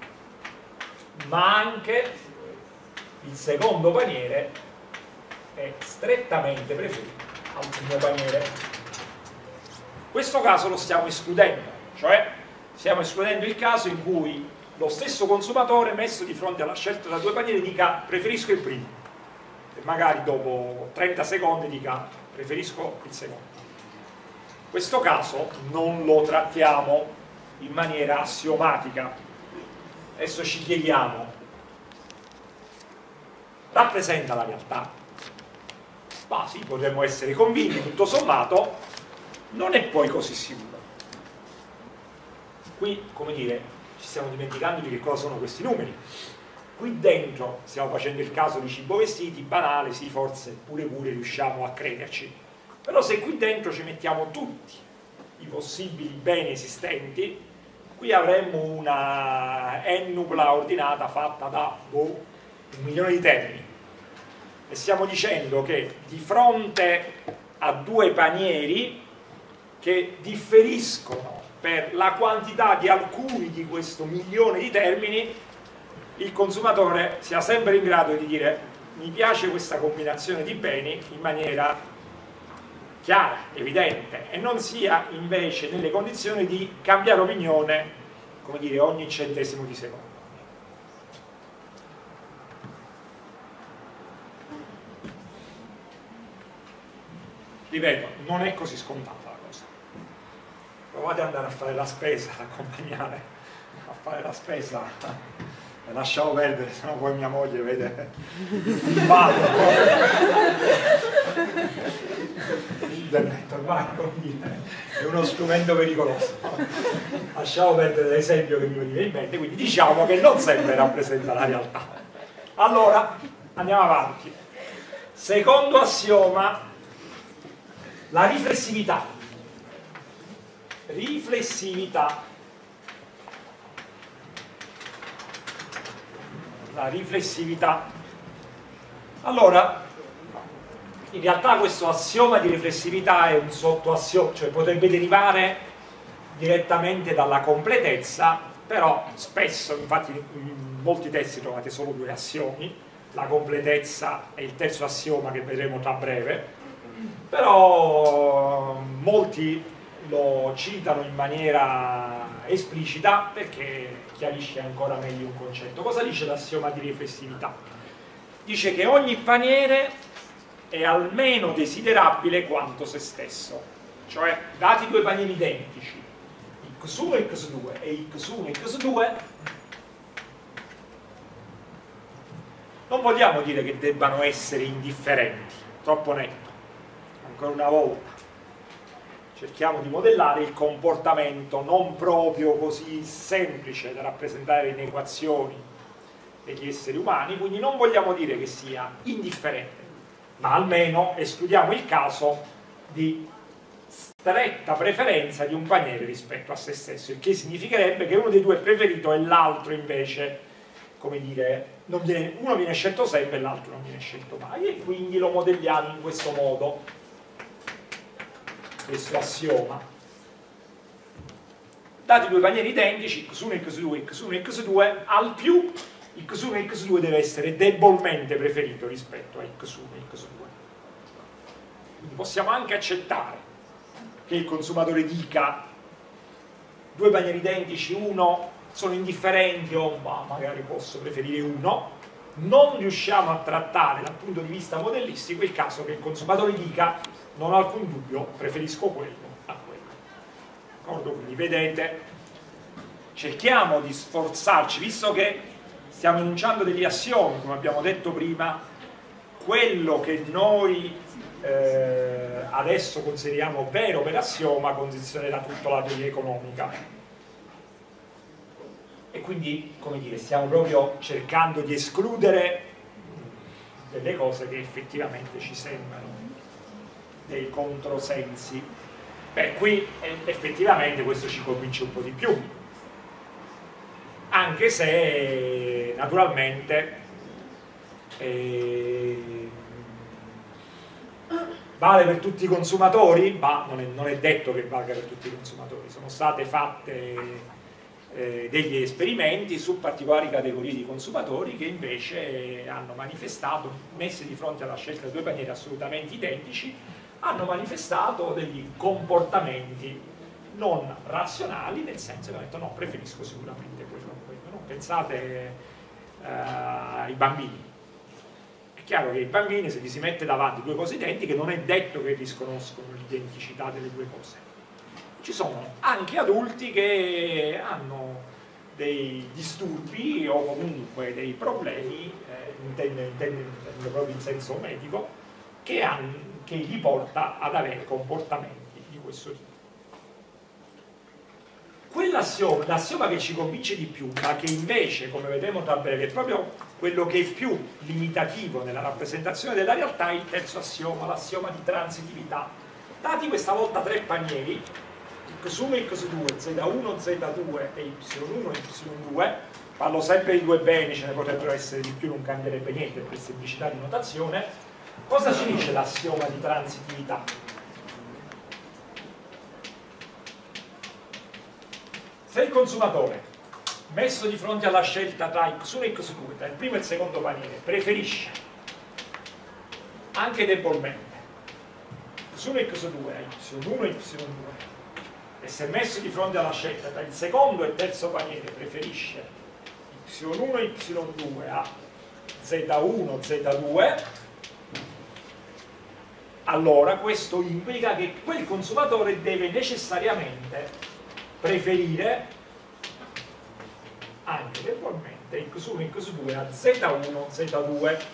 S1: ma anche il secondo paniere è strettamente preferito al primo paniere. Questo caso lo stiamo escludendo, cioè stiamo escludendo il caso in cui lo stesso consumatore, messo di fronte alla scelta tra due panieri, dica preferisco il primo e magari dopo trenta secondi dica preferisco il secondo. Questo caso non lo trattiamo in maniera assiomatica. Adesso ci chiediamo: rappresenta la realtà? Ma sì, potremmo essere convinti, tutto sommato non è poi così sicuro. Qui, come dire, ci stiamo dimenticando di che cosa sono questi numeri. Qui dentro stiamo facendo il caso di cibo vestiti, banale, sì, forse pure pure riusciamo a crederci. Però se qui dentro ci mettiamo tutti i possibili beni esistenti, qui avremmo una ennupla ordinata fatta da boh, un milione di termini. E stiamo dicendo che di fronte a due panieri che differiscono per la quantità di alcuni di questo milione di termini, il consumatore sia sempre in grado di dire mi piace questa combinazione di beni in maniera chiara, evidente, e non sia invece nelle condizioni di cambiare opinione, come dire, ogni centesimo di secondo. Ripeto, non è così scontata la cosa. Provate ad andare a fare la spesa, ad accompagnare a fare la spesa, e lasciamo perdere, sennò poi mia moglie vede il filmato. Internet ormai è uno strumento pericoloso. Lasciamo perdere l'esempio che mi veniva in mente, quindi diciamo che non sempre rappresenta la realtà. Allora, andiamo avanti. Secondo assioma, la riflessività. Riflessività. La riflessività. Allora, in realtà questo assioma di riflessività è un sottoassioma, cioè potrebbe derivare direttamente dalla completezza, però spesso, infatti in molti testi trovate solo due assiomi, la completezza è il terzo assioma che vedremo tra breve, però molti lo citano in maniera esplicita perché chiarisce ancora meglio un concetto. Cosa dice l'assioma di riflessività? Dice che ogni paniere è almeno desiderabile quanto se stesso, cioè dati due panieri identici, x uno e x due e x uno e x due, non vogliamo dire che debbano essere indifferenti, troppo netto. Ancora una volta cerchiamo di modellare il comportamento non proprio così semplice da rappresentare in equazioni degli esseri umani, quindi non vogliamo dire che sia indifferente, ma almeno escludiamo il caso di stretta preferenza di un paniere rispetto a se stesso, il che significherebbe che uno dei due è preferito e l'altro invece, come dire, non viene, uno viene scelto sempre e l'altro non viene scelto mai, e quindi lo modelliamo in questo modo, questo assioma. Dati due panieri identici, x uno e x due, x uno e x due, al più x uno e x due deve essere debolmente preferito rispetto a x uno e x due. Quindi possiamo anche accettare che il consumatore dica due panieri identici, uno sono indifferenti o ma magari posso preferire uno. Non riusciamo a trattare dal punto di vista modellistico il caso che il consumatore dica non ho alcun dubbio, preferisco quello a quello. D'accordo? Quindi vedete, cerchiamo di sforzarci, visto che stiamo enunciando degli assiomi, come abbiamo detto prima, quello che noi eh, adesso consideriamo vero per assioma condizionerà tutta la teoria economica. E quindi, come dire, stiamo proprio cercando di escludere delle cose che effettivamente ci sembrano dei controsensi. Beh, qui effettivamente questo ci convince un po' di più, anche se naturalmente eh, vale per tutti i consumatori, ma non è, non è detto che valga per tutti i consumatori. Sono state fatte eh, degli esperimenti su particolari categorie di consumatori che invece hanno manifestato, messi di fronte alla scelta di due panieri assolutamente identici, hanno manifestato degli comportamenti non razionali, nel senso che hanno detto no, preferisco sicuramente quello o quello. No? Pensate uh, ai bambini. È chiaro che i bambini, se gli si mette davanti due cose identiche, non è detto che risconoscono l'identicità delle due cose. Ci sono anche adulti che hanno dei disturbi o comunque dei problemi, eh, intendo, intendo, intendo proprio in senso medico, che, hanno, che gli porta ad avere comportamenti di questo tipo. Quell'assioma, l'assioma che ci convince di più, ma che invece, come vedremo tra breve, è proprio quello che è più limitativo nella rappresentazione della realtà, è il terzo assioma, l'assioma di transitività. Dati questa volta tre panieri, x uno e x due, z uno, z due e y uno e y due, parlo sempre di due beni, ce ne potrebbero essere di più, non cambierebbe niente per semplicità di notazione. Cosa ci dice l'assioma di transitività? Se il consumatore, messo di fronte alla scelta tra X uno e X due, tra il primo e il secondo paniere, preferisce anche debolmente X uno e X due a Y uno e Y due, e se messo di fronte alla scelta tra il secondo e il terzo paniere preferisce Y uno e Y due a Z uno Z due, allora questo implica che quel consumatore deve necessariamente preferire anche debolmente X uno e X due a Z uno Z due.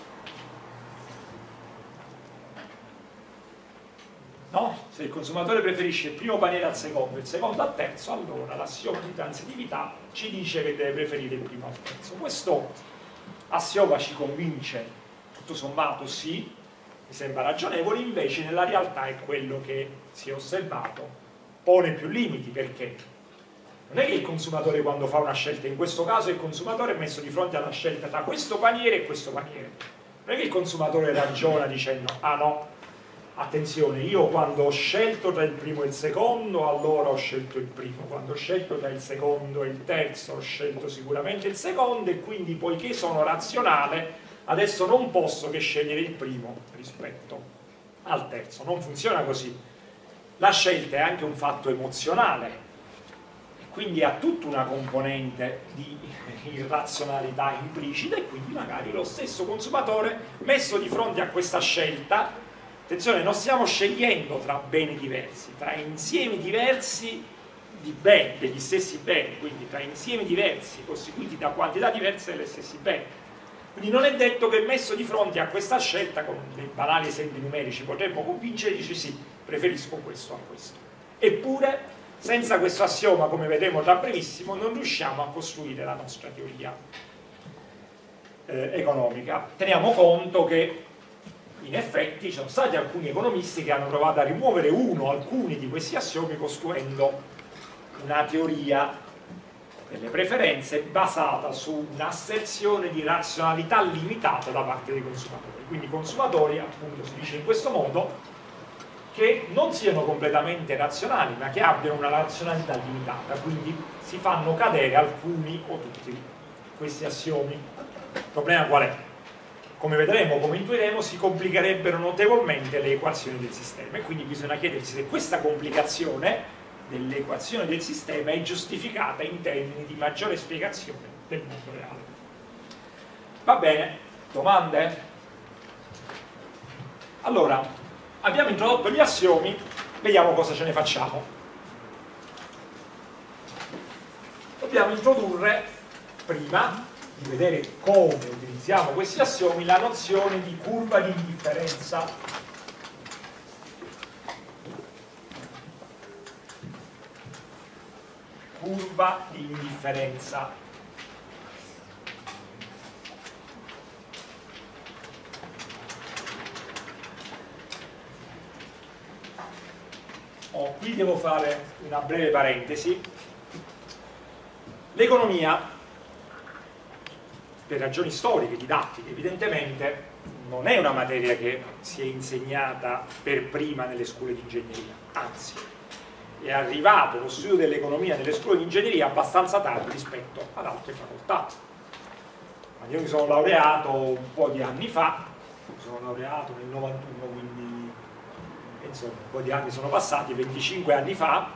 S1: No? Se il consumatore preferisce il primo paniere al secondo e il secondo al terzo, allora l'assioma di transitività ci dice che deve preferire il primo al terzo. Questo assioma ci convince, tutto sommato sì, mi sembra ragionevole, invece nella realtà è quello che si è osservato, pone più limiti, perché non è che il consumatore, quando fa una scelta, in questo caso il consumatore è messo di fronte alla scelta tra questo paniere e questo paniere, non è che il consumatore ragiona dicendo ah no, attenzione, io quando ho scelto tra il primo e il secondo, allora ho scelto il primo, quando ho scelto tra il secondo e il terzo ho scelto sicuramente il secondo, e quindi poiché sono razionale adesso non posso che scegliere il primo rispetto al terzo. Non funziona così. La scelta è anche un fatto emozionale, quindi ha tutta una componente di irrazionalità implicita, e quindi magari lo stesso consumatore, messo di fronte a questa scelta, attenzione, non stiamo scegliendo tra beni diversi, tra insiemi diversi di beni, degli stessi beni, quindi tra insiemi diversi costituiti da quantità diverse degli stessi beni. Quindi non è detto che messo di fronte a questa scelta, con dei banali esempi numerici, potremmo convincere e dice sì, preferisco questo a questo. Eppure, senza questo assioma, come vedremo tra brevissimo, non riusciamo a costruire la nostra teoria eh, economica. Teniamo conto che in effetti ci sono stati alcuni economisti che hanno provato a rimuovere uno o alcuni di questi assiomi costruendo una teoria delle preferenze basata su un'asserzione di razionalità limitata da parte dei consumatori. Quindi i consumatori, appunto, si dice in questo modo, che non siano completamente razionali, ma che abbiano una razionalità limitata, quindi si fanno cadere alcuni o tutti questi assiomi. Il problema qual è? Come vedremo, come intuiremo, si complicherebbero notevolmente le equazioni del sistema, e quindi bisogna chiedersi se questa complicazione dell'equazione del sistema è giustificata in termini di maggiore spiegazione del mondo reale. Va bene? Domande? Allora, abbiamo introdotto gli assiomi, vediamo cosa ce ne facciamo. Dobbiamo introdurre, prima di vedere come utilizziamo questi assiomi, la nozione di curva di indifferenza. Curva di indifferenza. Oh, qui devo fare una breve parentesi. L'economia, per ragioni storiche, didattiche, evidentemente non è una materia che si è insegnata per prima nelle scuole di ingegneria, anzi è arrivato lo studio dell'economia nelle scuole di ingegneria abbastanza tardi rispetto ad altre facoltà. Io mi sono laureato un po' di anni fa, mi sono laureato nel novantuno, quindi insomma un po' di anni sono passati, venticinque anni fa,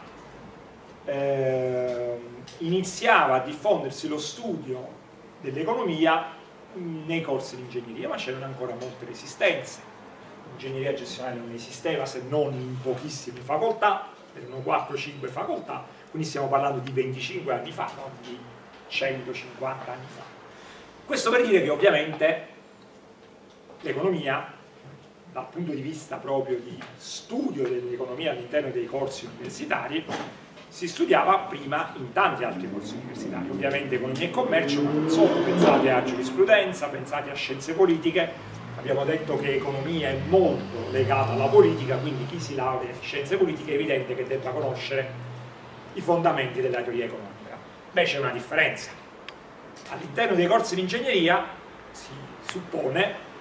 S1: eh, iniziava a diffondersi lo studio dell'economia nei corsi di ingegneria, ma c'erano ancora molte resistenze. L'ingegneria gestionale non esisteva se non in pochissime facoltà, erano quattro cinque facoltà, quindi stiamo parlando di venticinque anni fa, non di centocinquanta anni fa. Questo per dire che ovviamente l'economia, dal punto di vista proprio di studio dell'economia all'interno dei corsi universitari, si studiava prima in tanti altri corsi universitari, ovviamente economia e commercio, ma non solo, pensate a giurisprudenza, pensate a scienze politiche. Abbiamo detto che economia è molto legata alla politica, quindi chi si laurea in scienze politiche è evidente che debba conoscere i fondamenti della teoria economica. Beh, c'è una differenza. All'interno dei corsi di ingegneria si suppone,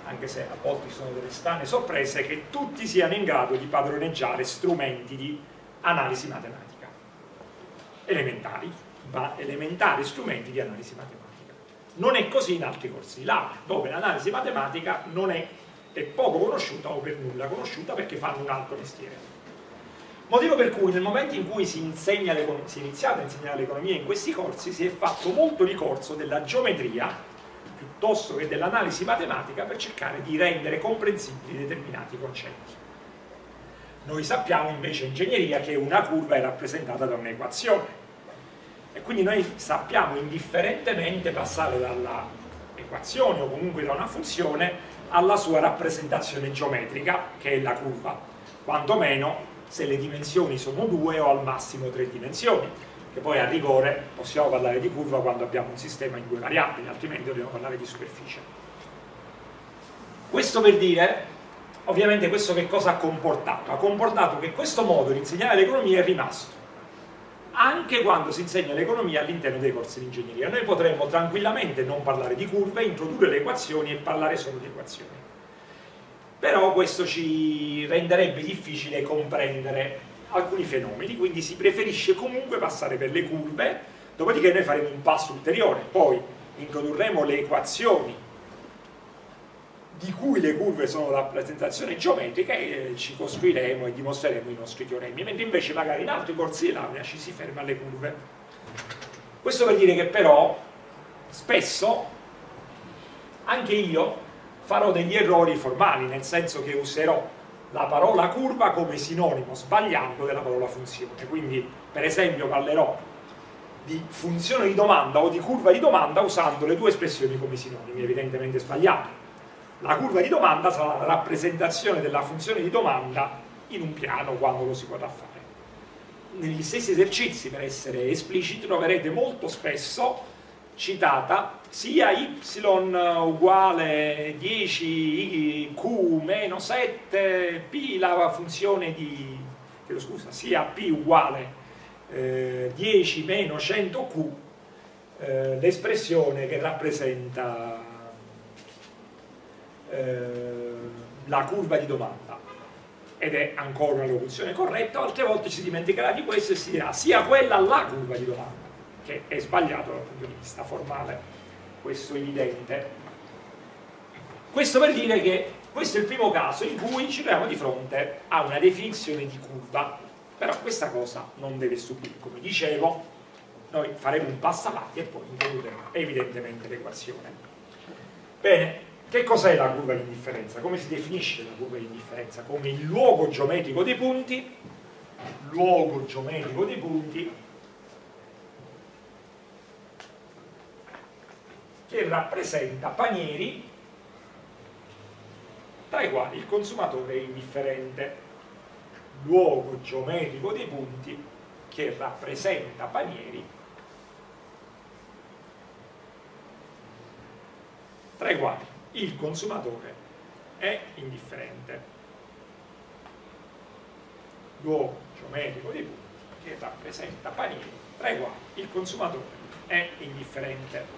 S1: anche se a volte ci sono delle strane sorprese, che tutti siano in grado di padroneggiare strumenti di analisi matematica elementari, ma elementari strumenti di analisi matematica. Non è così in altri corsi di laurea, dove l'analisi matematica non è, è poco conosciuta o per nulla conosciuta, perché fanno un altro mestiere. Motivo per cui nel momento in cui si, insegna si è iniziato a insegnare l'economia in questi corsi, si è fatto molto ricorso della geometria piuttosto che dell'analisi matematica per cercare di rendere comprensibili determinati concetti. Noi sappiamo invece in ingegneria che una curva è rappresentata da un'equazione e quindi noi sappiamo indifferentemente passare dalla equazione o comunque da una funzione alla sua rappresentazione geometrica, che è la curva, quantomeno se le dimensioni sono due o al massimo tre dimensioni, che poi a rigore possiamo parlare di curva quando abbiamo un sistema in due variabili, altrimenti dobbiamo parlare di superficie. Questo per dire, ovviamente questo che cosa ha comportato? Ha comportato che questo modo di insegnare l'economia è rimasto, anche quando si insegna l'economia all'interno dei corsi di ingegneria. Noi potremmo tranquillamente non parlare di curve, introdurre le equazioni e parlare solo di equazioni. Però questo ci renderebbe difficile comprendere alcuni fenomeni, quindi si preferisce comunque passare per le curve, dopodiché noi faremo un passo ulteriore, poi introdurremo le equazioni di cui le curve sono rappresentazione geometrica e ci costruiremo e dimostreremo i nostri teoremi, mentre invece magari in altri corsi di laurea ci si ferma alle curve. Questo per dire che però spesso anche io farò degli errori formali, nel senso che userò la parola curva come sinonimo sbagliato della parola funzione. Quindi, per esempio, parlerò di funzione di domanda o di curva di domanda usando le due espressioni come sinonimi, evidentemente sbagliato. La curva di domanda sarà la rappresentazione della funzione di domanda in un piano, quando lo si potrà fare. Negli stessi esercizi, per essere espliciti, troverete molto spesso citata sia y uguale dieci q meno sette p, la funzione di, chiedo scusa, sia p uguale eh, dieci meno cento q, eh, l'espressione che rappresenta eh, la curva di domanda, ed è ancora una locuzione corretta. Altre volte si dimenticherà di questo e si dirà sia quella la curva di domanda, che è sbagliato dal punto di vista formale, questo è evidente. Questo per dire che questo è il primo caso in cui ci troviamo di fronte a una definizione di curva, però questa cosa non deve stupire. Come dicevo, noi faremo un passo avanti e poi introdurremo evidentemente l'equazione. Bene, che cos'è la curva di indifferenza? Come si definisce la curva di indifferenza? Come il luogo geometrico dei punti, luogo geometrico dei punti che rappresenta panieri tra i quali il consumatore è indifferente. Luogo geometrico dei punti che rappresenta panieri tra i quali il consumatore è indifferente. Luogo geometrico dei punti che rappresenta panieri tra i quali il consumatore è indifferente.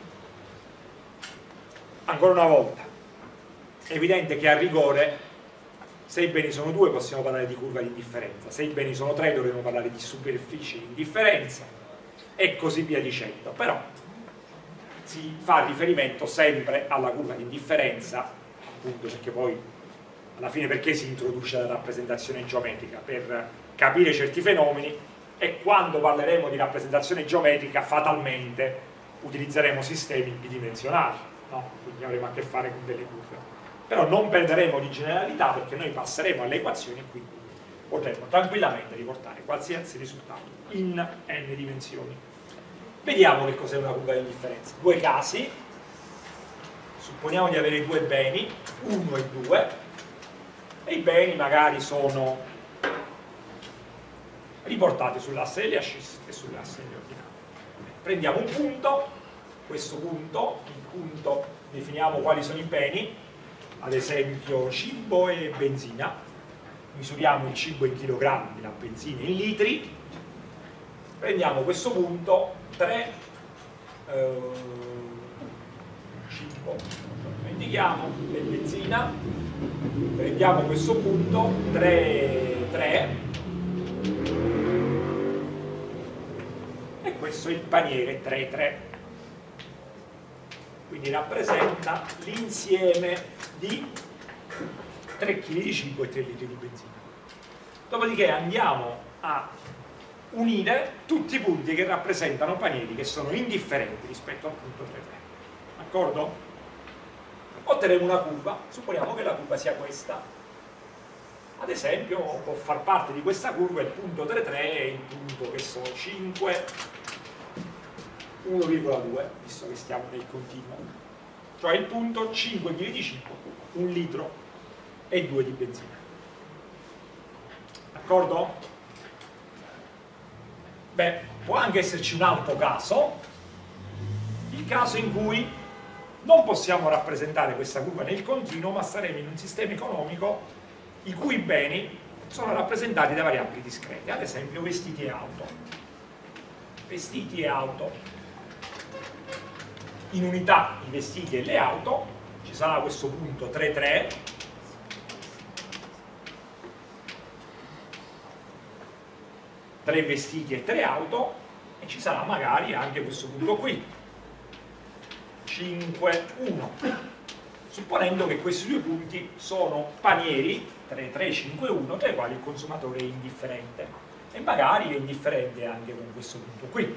S1: Ancora una volta, è evidente che a rigore, se i beni sono due possiamo parlare di curva di indifferenza, se i beni sono tre dovremo parlare di superficie di indifferenza e così via dicendo, però si fa riferimento sempre alla curva di indifferenza, appunto perché poi alla fine perché si introduce la rappresentazione geometrica? Per capire certi fenomeni, e quando parleremo di rappresentazione geometrica fatalmente utilizzeremo sistemi bidimensionali. No, quindi avremo a che fare con delle curve, però non perderemo di generalità perché noi passeremo alle equazioni e quindi potremo tranquillamente riportare qualsiasi risultato in n dimensioni. Vediamo che cos'è una curva di indifferenza. Due casi: supponiamo di avere due beni, uno e due, e i beni magari sono riportati sull'asse delle ascisse e sull'asse delle ordinate. Prendiamo un punto, questo punto, il punto, definiamo quali sono i beni, ad esempio cibo e benzina, misuriamo il cibo in chilogrammi, la benzina in litri, prendiamo questo punto, tre eh, cibo indichiamo per benzina, prendiamo questo punto tre, tre e questo è il paniere tre tre, quindi rappresenta l'insieme di tre chili di cibo e tre litri di benzina. Dopodiché andiamo a unire tutti i punti che rappresentano panieri che sono indifferenti rispetto al punto tre tre. D'accordo? Otterremo una curva, supponiamo che la curva sia questa. Ad esempio può far parte di questa curva il punto tre tre e il punto che sono cinque, uno virgola due, visto che stiamo nel continuo. Cioè il punto cinque chili di cibo, un litro e due di benzina. D'accordo? Beh, può anche esserci un altro caso, il caso in cui non possiamo rappresentare questa curva nel continuo, ma saremo in un sistema economico i cui beni sono rappresentati da variabili discrete, ad esempio vestiti e auto. Vestiti e auto. In unità i vestiti e le auto ci sarà questo punto tre tre, tre vestiti e tre auto, e ci sarà magari anche questo punto qui, cinque uno, supponendo che questi due punti sono panieri tre tre cinque uno tra i quali il consumatore è indifferente, e magari è indifferente anche con questo punto qui.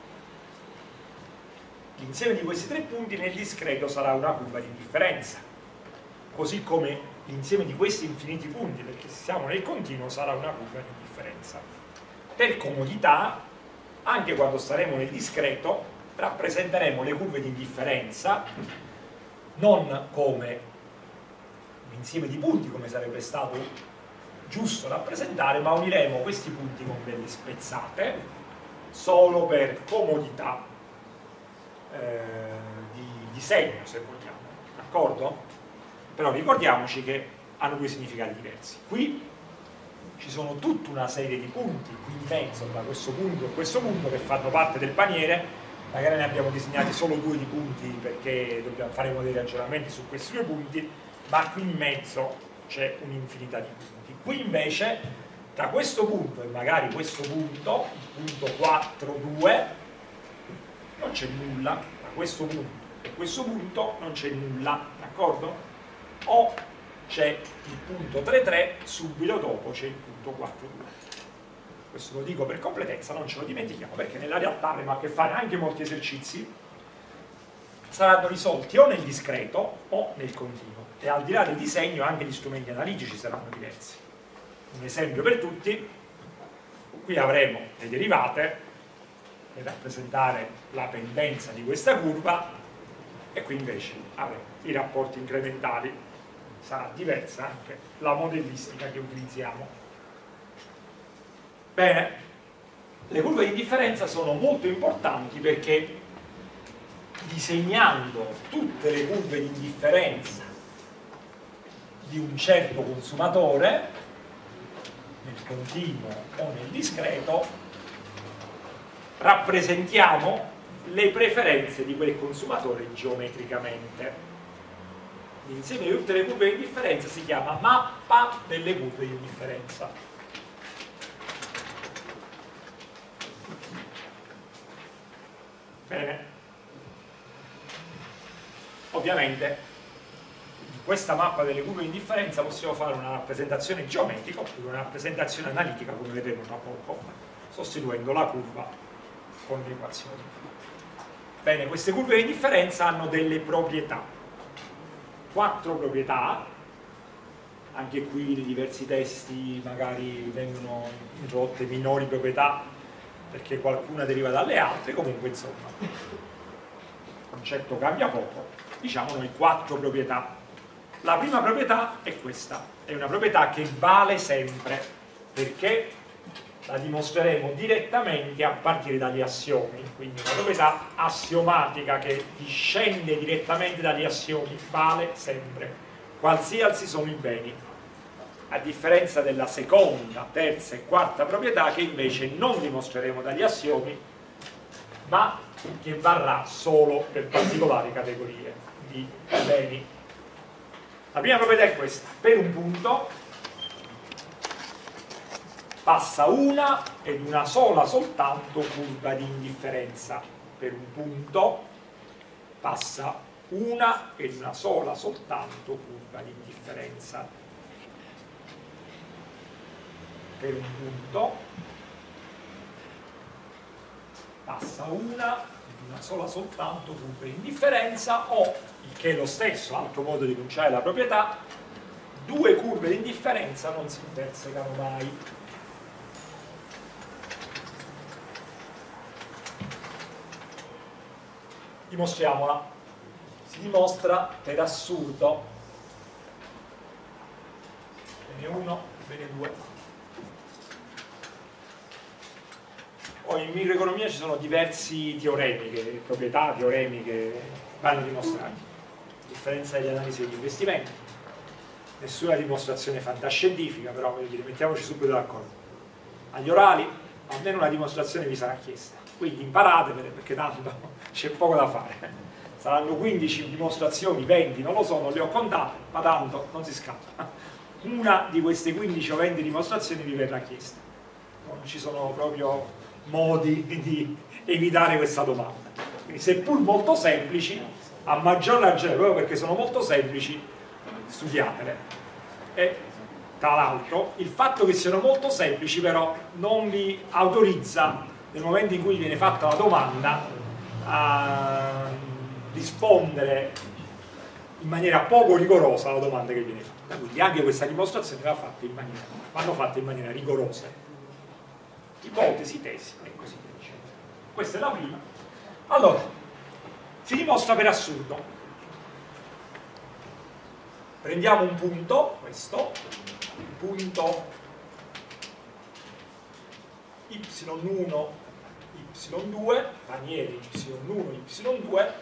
S1: L'insieme di questi tre punti nel discreto sarà una curva di differenza, così come l'insieme di questi infiniti punti, perché se siamo nel continuo, sarà una curva di differenza. Per comodità, anche quando staremo nel discreto, rappresenteremo le curve di differenza non come l'insieme di punti, come sarebbe stato giusto rappresentare, ma uniremo questi punti con delle spezzate, solo per comodità eh, di disegno, se vogliamo. D'accordo? Però ricordiamoci che hanno due significati diversi. Qui ci sono tutta una serie di punti qui in mezzo, da questo punto e questo punto, che fanno parte del paniere. Magari ne abbiamo disegnati solo due di punti perché dobbiamo fare dei ragionamenti su questi due punti, ma qui in mezzo c'è un'infinità di punti. Qui invece, da questo punto e magari questo punto, il punto quattro due, non c'è nulla. Da questo punto e questo punto non c'è nulla, d'accordo? O c'è il punto tre tre, subito dopo c'è il punto quattro due. Questo lo dico per completezza, non ce lo dimentichiamo, perché nella realtà avremo a che fare anche molti esercizi saranno risolti o nel discreto o nel continuo, e al di là del disegno anche gli strumenti analitici saranno diversi. Un esempio per tutti: qui avremo le derivate per rappresentare la pendenza di questa curva, e qui invece avremo i rapporti incrementali. Sarà diversa anche la modellistica che utilizziamo. Bene, le curve di differenza sono molto importanti perché disegnando tutte le curve di differenza di un certo consumatore, nel continuo o nel discreto, rappresentiamo le preferenze di quel consumatore geometricamente. L'insieme di tutte le curve di differenza si chiama mappa delle curve di differenza. Bene. Ovviamente di questa mappa delle curve di differenza possiamo fare una rappresentazione geometrica oppure una rappresentazione analitica, come vedremo tra poco, sostituendo la curva con l'equazione. Bene, queste curve di differenza hanno delle proprietà. Quattro proprietà. Anche qui nei diversi testi magari vengono introdotte minori proprietà perché qualcuna deriva dalle altre. Comunque, insomma, il concetto cambia poco. Diciamo noi quattro proprietà. La prima proprietà è questa, è una proprietà che vale sempre, perché la dimostreremo direttamente a partire dagli assiomi, quindi una proprietà assiomatica che discende direttamente dagli assiomi, vale sempre, qualsiasi sono i beni, a differenza della seconda, terza e quarta proprietà, che invece non dimostreremo dagli assiomi, ma che varrà solo per particolari categorie di beni. La prima proprietà è questa: per un punto passa una ed una sola soltanto curva di indifferenza. Per un punto passa una ed una sola soltanto curva di indifferenza. Per un punto passa una ed una sola soltanto curva di indifferenza, o, il che è lo stesso, altro modo di enunciare la proprietà, due curve di indifferenza non si intersecano mai. Dimostriamola. Si dimostra per assurdo. Bene uno, bene due. Poi in microeconomia ci sono diversi teoremi, che, proprietà, teoremi che vanno dimostrati. A differenza degli analisi degli investimenti. Nessuna dimostrazione fantascientifica, però voglio dire, mettiamoci subito d'accordo. Agli orali almeno una dimostrazione vi sarà chiesta. Quindi imparatevele, perché tanto c'è poco da fare. Saranno quindici dimostrazioni, venti, non lo so, non le ho contate, ma tanto non si scappa. Una di queste quindici o venti dimostrazioni vi verrà chiesta. Non ci sono proprio modi di evitare questa domanda. Quindi, seppur molto semplici, a maggior ragione, proprio perché sono molto semplici, studiatele. E tra l'altro, il fatto che siano molto semplici però non vi autorizza, nel momento in cui viene fatta la domanda, a rispondere in maniera poco rigorosa alla domanda che viene fatta. Quindi anche questa dimostrazione va fatta in maniera, vanno fatte in maniera rigorosa. Ipotesi, tesi e così via. Questa è la prima. Allora, si dimostra per assurdo. Prendiamo un punto, questo, il punto y uno, y due, paniere y uno, y due,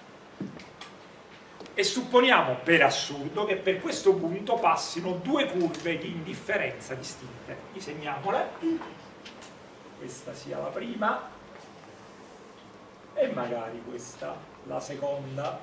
S1: e supponiamo per assurdo che per questo punto passino due curve di indifferenza distinte. Disegniamole. Questa sia la prima e magari questa la seconda.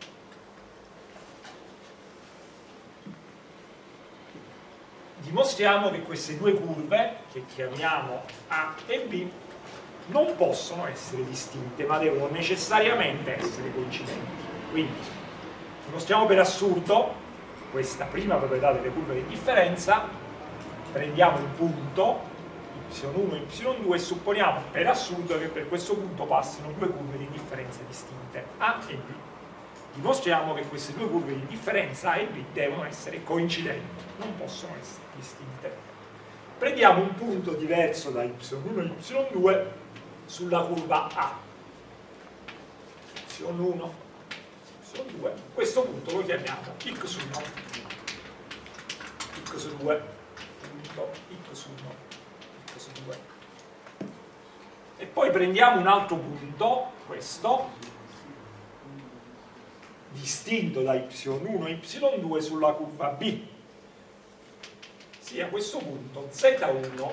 S1: Dimostriamo che queste due curve, che chiamiamo A e B, non possono essere distinte, ma devono necessariamente essere coincidenti. Quindi dimostriamo per assurdo questa prima proprietà delle curve di indifferenza, prendiamo il punto y uno e y due e supponiamo per assurdo che per questo punto passino due curve di indifferenza distinte, A e B. Dimostriamo che queste due curve di differenza A e B devono essere coincidenti, non possono essere distinte. Prendiamo un punto diverso da y uno e y due sulla curva A. y uno, y due. Questo punto lo chiamiamo x uno, x due, punto x uno, x due. E poi prendiamo un altro punto, questo, distinto da y uno e y due sulla curva B, sia a questo punto z uno,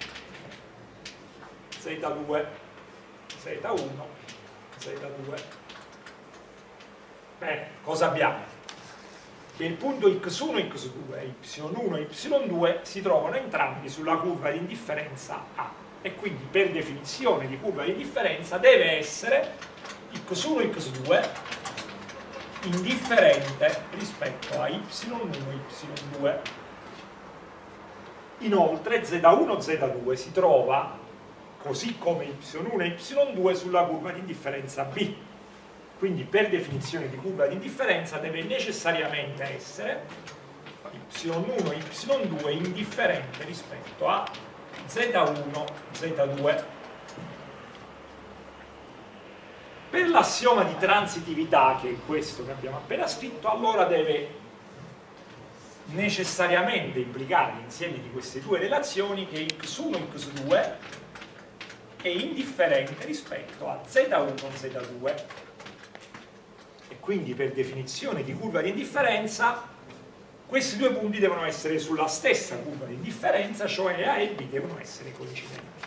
S1: z due, z uno, z due. Bene, cosa abbiamo? Che il punto x uno e x due e y uno e y due si trovano entrambi sulla curva di indifferenza A, e quindi per definizione di curva di indifferenza deve essere x uno e x due indifferente rispetto a y uno e y due. Inoltre z uno e z due si trova, così come y uno e y due, sulla curva di indifferenza B. Quindi per definizione di curva di indifferenza deve necessariamente essere y uno e y due indifferente rispetto a z uno, z due. Per l'assioma di transitività, che è questo che abbiamo appena scritto, allora deve necessariamente implicare l'insieme di queste due relazioni che x uno e x due è indifferente rispetto a z uno e z due, e quindi per definizione di curva di indifferenza questi due punti devono essere sulla stessa curva di indifferenza, cioè A e B devono essere coincidenti.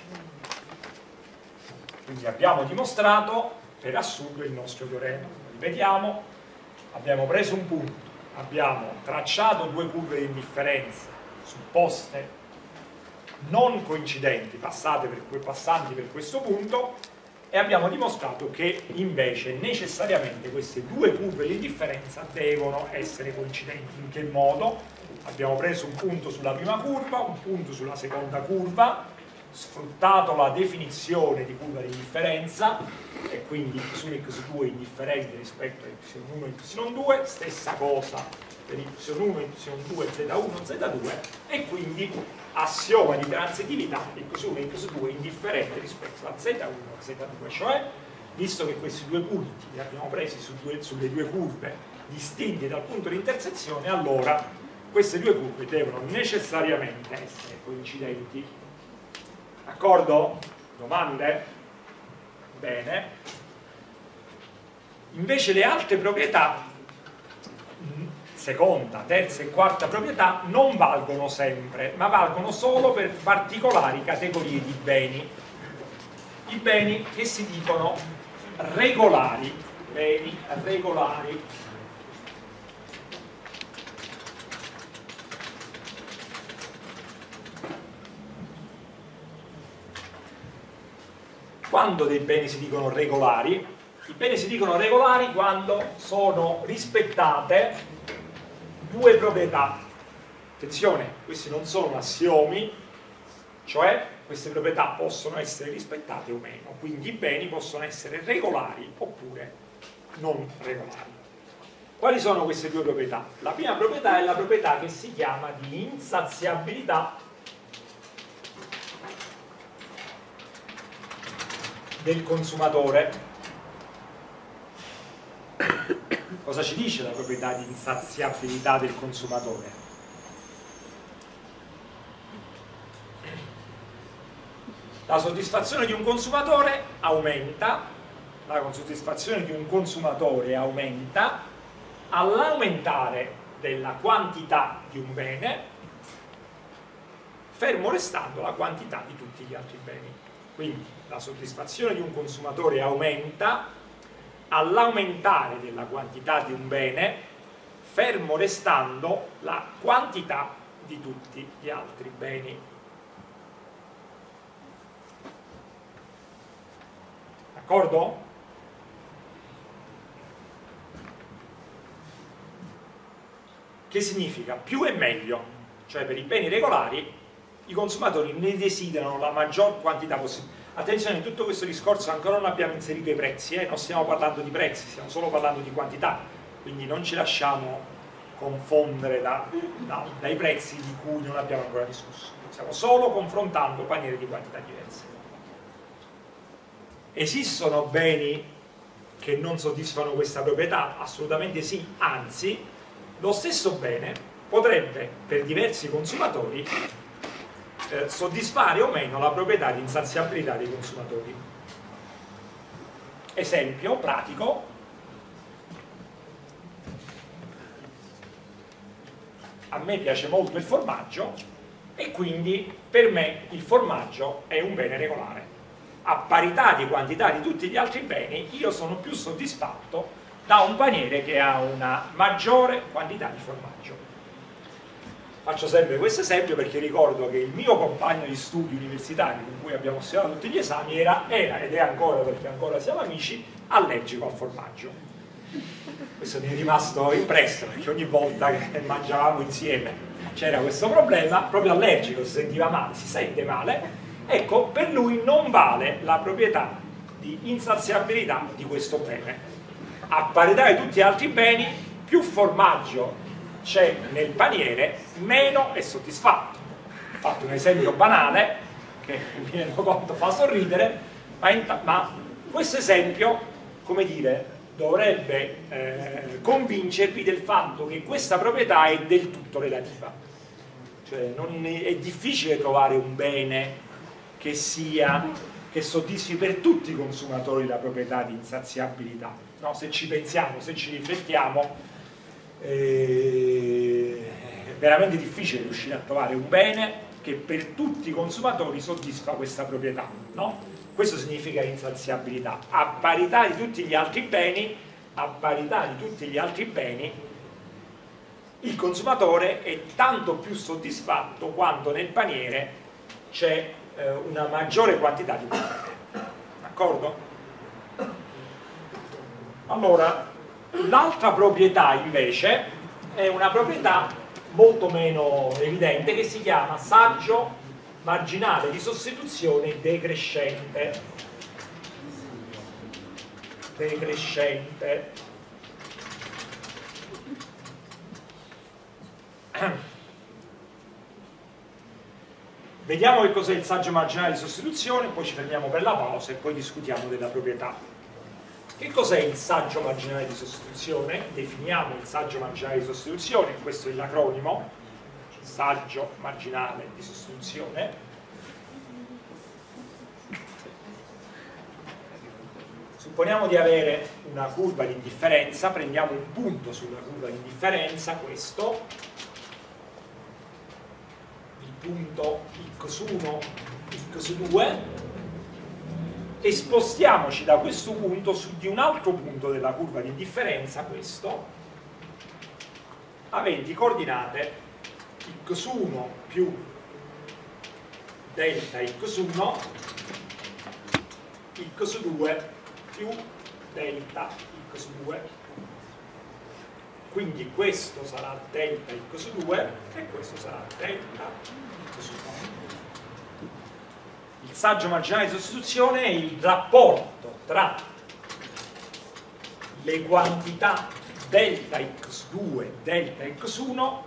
S1: Quindi abbiamo dimostrato per assurdo il nostro teorema. Ripetiamo, abbiamo preso un punto abbiamo tracciato due curve di indifferenza supposte non coincidenti, passate per, passanti per questo punto, e abbiamo dimostrato che invece necessariamente queste due curve di indifferenza devono essere coincidenti. In che modo? Abbiamo preso un punto sulla prima curva, un punto sulla seconda curva, sfruttato la definizione di curva di indifferenza e quindi y su x due indifferente rispetto a y uno e y due, stessa cosa per y uno, y due, z uno, z due, e quindi assioma di transitività y uno e y due indifferente rispetto a z uno e z due, cioè visto che questi due punti li abbiamo presi su due, sulle due curve distinte dal punto di intersezione, allora queste due curve devono necessariamente essere coincidenti. D'accordo? Domande? Bene. Invece le altre proprietà, seconda, terza e quarta proprietà, non valgono sempre, ma valgono solo per particolari categorie di beni. I beni che si dicono regolari, beni regolari. Quando dei beni si dicono regolari? I beni si dicono regolari quando sono rispettate due proprietà. Attenzione, questi non sono assiomi, cioè queste proprietà possono essere rispettate o meno, quindi i beni possono essere regolari oppure non regolari. Quali sono queste due proprietà? La prima proprietà è la proprietà che si chiama di insaziabilità del consumatore. Cosa ci dice la proprietà di insaziabilità del consumatore? La soddisfazione di un consumatore aumenta, la soddisfazione di un consumatore aumenta all'aumentare della quantità di un bene, fermo restando la quantità di tutti gli altri beni. Quindi la soddisfazione di un consumatore aumenta all'aumentare della quantità di un bene, fermo restando la quantità di tutti gli altri beni. D'accordo? Che significa? Più è meglio, cioè per i beni regolari i consumatori ne desiderano la maggior quantità possibile. Attenzione, in tutto questo discorso ancora non abbiamo inserito i prezzi, eh? Non stiamo parlando di prezzi, stiamo solo parlando di quantità, quindi non ci lasciamo confondere da, da, dai prezzi di cui non abbiamo ancora discusso. Stiamo solo confrontando paniere di quantità diverse. Esistono beni che non soddisfano questa proprietà? Assolutamente sì, anzi, lo stesso bene potrebbe per diversi consumatori eh, soddisfare o meno la proprietà di insaziabilità dei consumatori. Esempio pratico: a me piace molto il formaggio e quindi per me il formaggio è un bene regolare. A parità di quantità di tutti gli altri beni, io sono più soddisfatto da un paniere che ha una maggiore quantità di formaggio. Faccio sempre questo esempio perché ricordo che il mio compagno di studi universitario con cui abbiamo studiato tutti gli esami era, era ed è ancora, perché ancora siamo amici, allergico al formaggio. Questo mi è rimasto impresso perché ogni volta che mangiavamo insieme c'era questo problema, proprio allergico, si sentiva male, si sente male. Ecco, per lui non vale la proprietà di insaziabilità di questo bene. A parità di tutti gli altri beni, più formaggio c'è nel paniere, meno è soddisfatto. Ho fatto un esempio banale, che mi rendo conto fa sorridere, ma, ma questo esempio, come dire, dovrebbe eh, convincervi del fatto che questa proprietà è del tutto relativa. Cioè, non è, è difficile trovare un bene che sia, che soddisfi per tutti i consumatori la proprietà di insaziabilità. No, se ci pensiamo, se ci riflettiamo, eh, è veramente difficile riuscire a trovare un bene che per tutti i consumatori soddisfa questa proprietà, no? Questo significa insaziabilità. A parità di tutti gli altri beni, a parità di tutti gli altri beni, il consumatore è tanto più soddisfatto quanto nel paniere c'è eh, una maggiore quantità di proteine. D'accordo? Allora, l'altra proprietà invece è una proprietà molto meno evidente che si chiama saggio marginale di sostituzione decrescente. Decrescente. Vediamo che cos'è il saggio marginale di sostituzione, poi ci fermiamo per la pausa e poi discutiamo della proprietà. Che cos'è il saggio marginale di sostituzione? Definiamo il saggio marginale di sostituzione, questo è l'acronimo, saggio marginale di sostituzione. Supponiamo di avere una curva di indifferenza, prendiamo un punto sulla curva di indifferenza, questo, il punto x uno, x due, e spostiamoci da questo punto su di un altro punto della curva di indifferenza, questo, aventi coordinate x uno più delta x uno, x due più delta x due. Quindi questo sarà delta x due e questo sarà delta x uno. Il saggio marginale di sostituzione è il rapporto tra le quantità delta x due e delta x uno,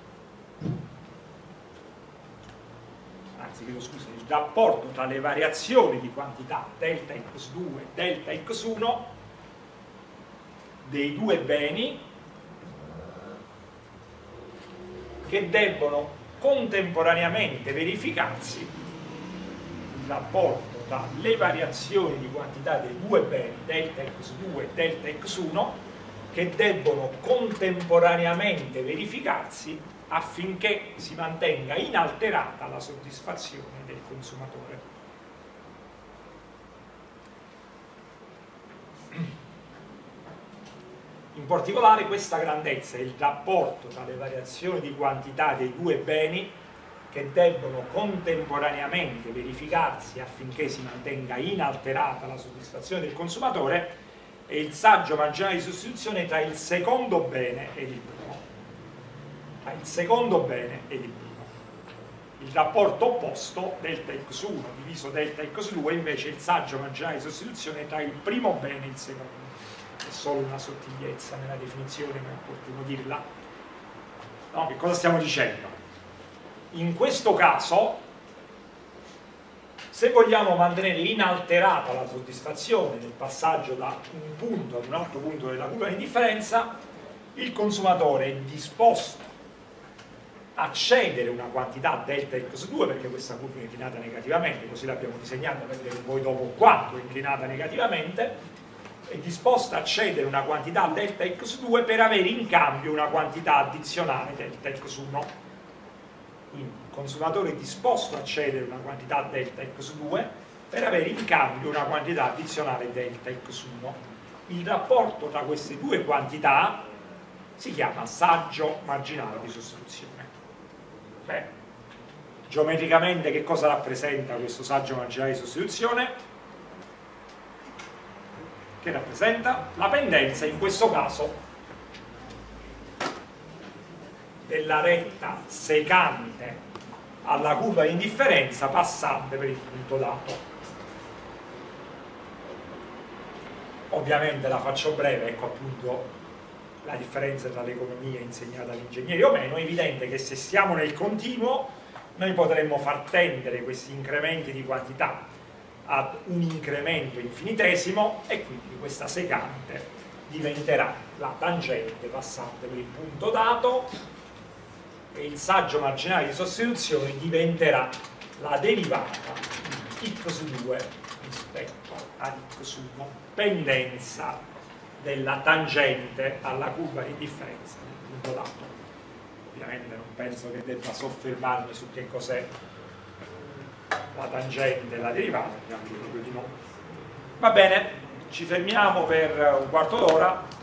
S1: anzi chiedo scusa, il rapporto tra le variazioni di quantità delta x due e delta x uno dei due beni che debbono contemporaneamente verificarsi, il rapporto tra le variazioni di quantità dei due beni delta x due e delta x uno che debbono contemporaneamente verificarsi affinché si mantenga inalterata la soddisfazione del consumatore. In particolare questa grandezza è il rapporto tra le variazioni di quantità dei due beni che debbono contemporaneamente verificarsi affinché si mantenga inalterata la soddisfazione del consumatore, e il saggio marginale di sostituzione tra il secondo bene ed il primo. Tra il secondo bene ed il primo. Il rapporto opposto, delta x uno diviso delta x due, invece è il saggio marginale di sostituzione tra il primo bene e il secondo. È solo una sottigliezza nella definizione, ma è opportuno dirla. No, che cosa stiamo dicendo? In questo caso, se vogliamo mantenere inalterata la soddisfazione nel passaggio da un punto ad un altro punto della curva di indifferenza, il consumatore è disposto a cedere una quantità delta x due, perché questa curva è inclinata negativamente, così l'abbiamo disegnata, vedrete voi dopo quanto è inclinata negativamente, è disposta a cedere una quantità delta x due per avere in cambio una quantità addizionale delta x uno. Quindi il consumatore è disposto a cedere una quantità delta x due per avere in cambio una quantità addizionale delta x uno. Il rapporto tra queste due quantità si chiama saggio marginale di sostituzione. Beh, geometricamente che cosa rappresenta questo saggio marginale di sostituzione? Che rappresenta la pendenza, in questo caso, della retta secante alla curva di indifferenza passante per il punto dato. Ovviamente la faccio breve, ecco appunto la differenza tra l'economia insegnata agli ingegneri o meno. È evidente che se stiamo nel continuo noi potremmo far tendere questi incrementi di quantità ad un incremento infinitesimo e quindi questa secante diventerà la tangente passante per il punto dato e il saggio marginale di sostituzione diventerà la derivata x due rispetto ad x uno, pendenza della tangente alla curva di differenza del punto dato. Ovviamente non penso che debba soffermarmi su che cos'è la tangente e la derivata, anche proprio di no. Va bene, ci fermiamo per un quarto d'ora.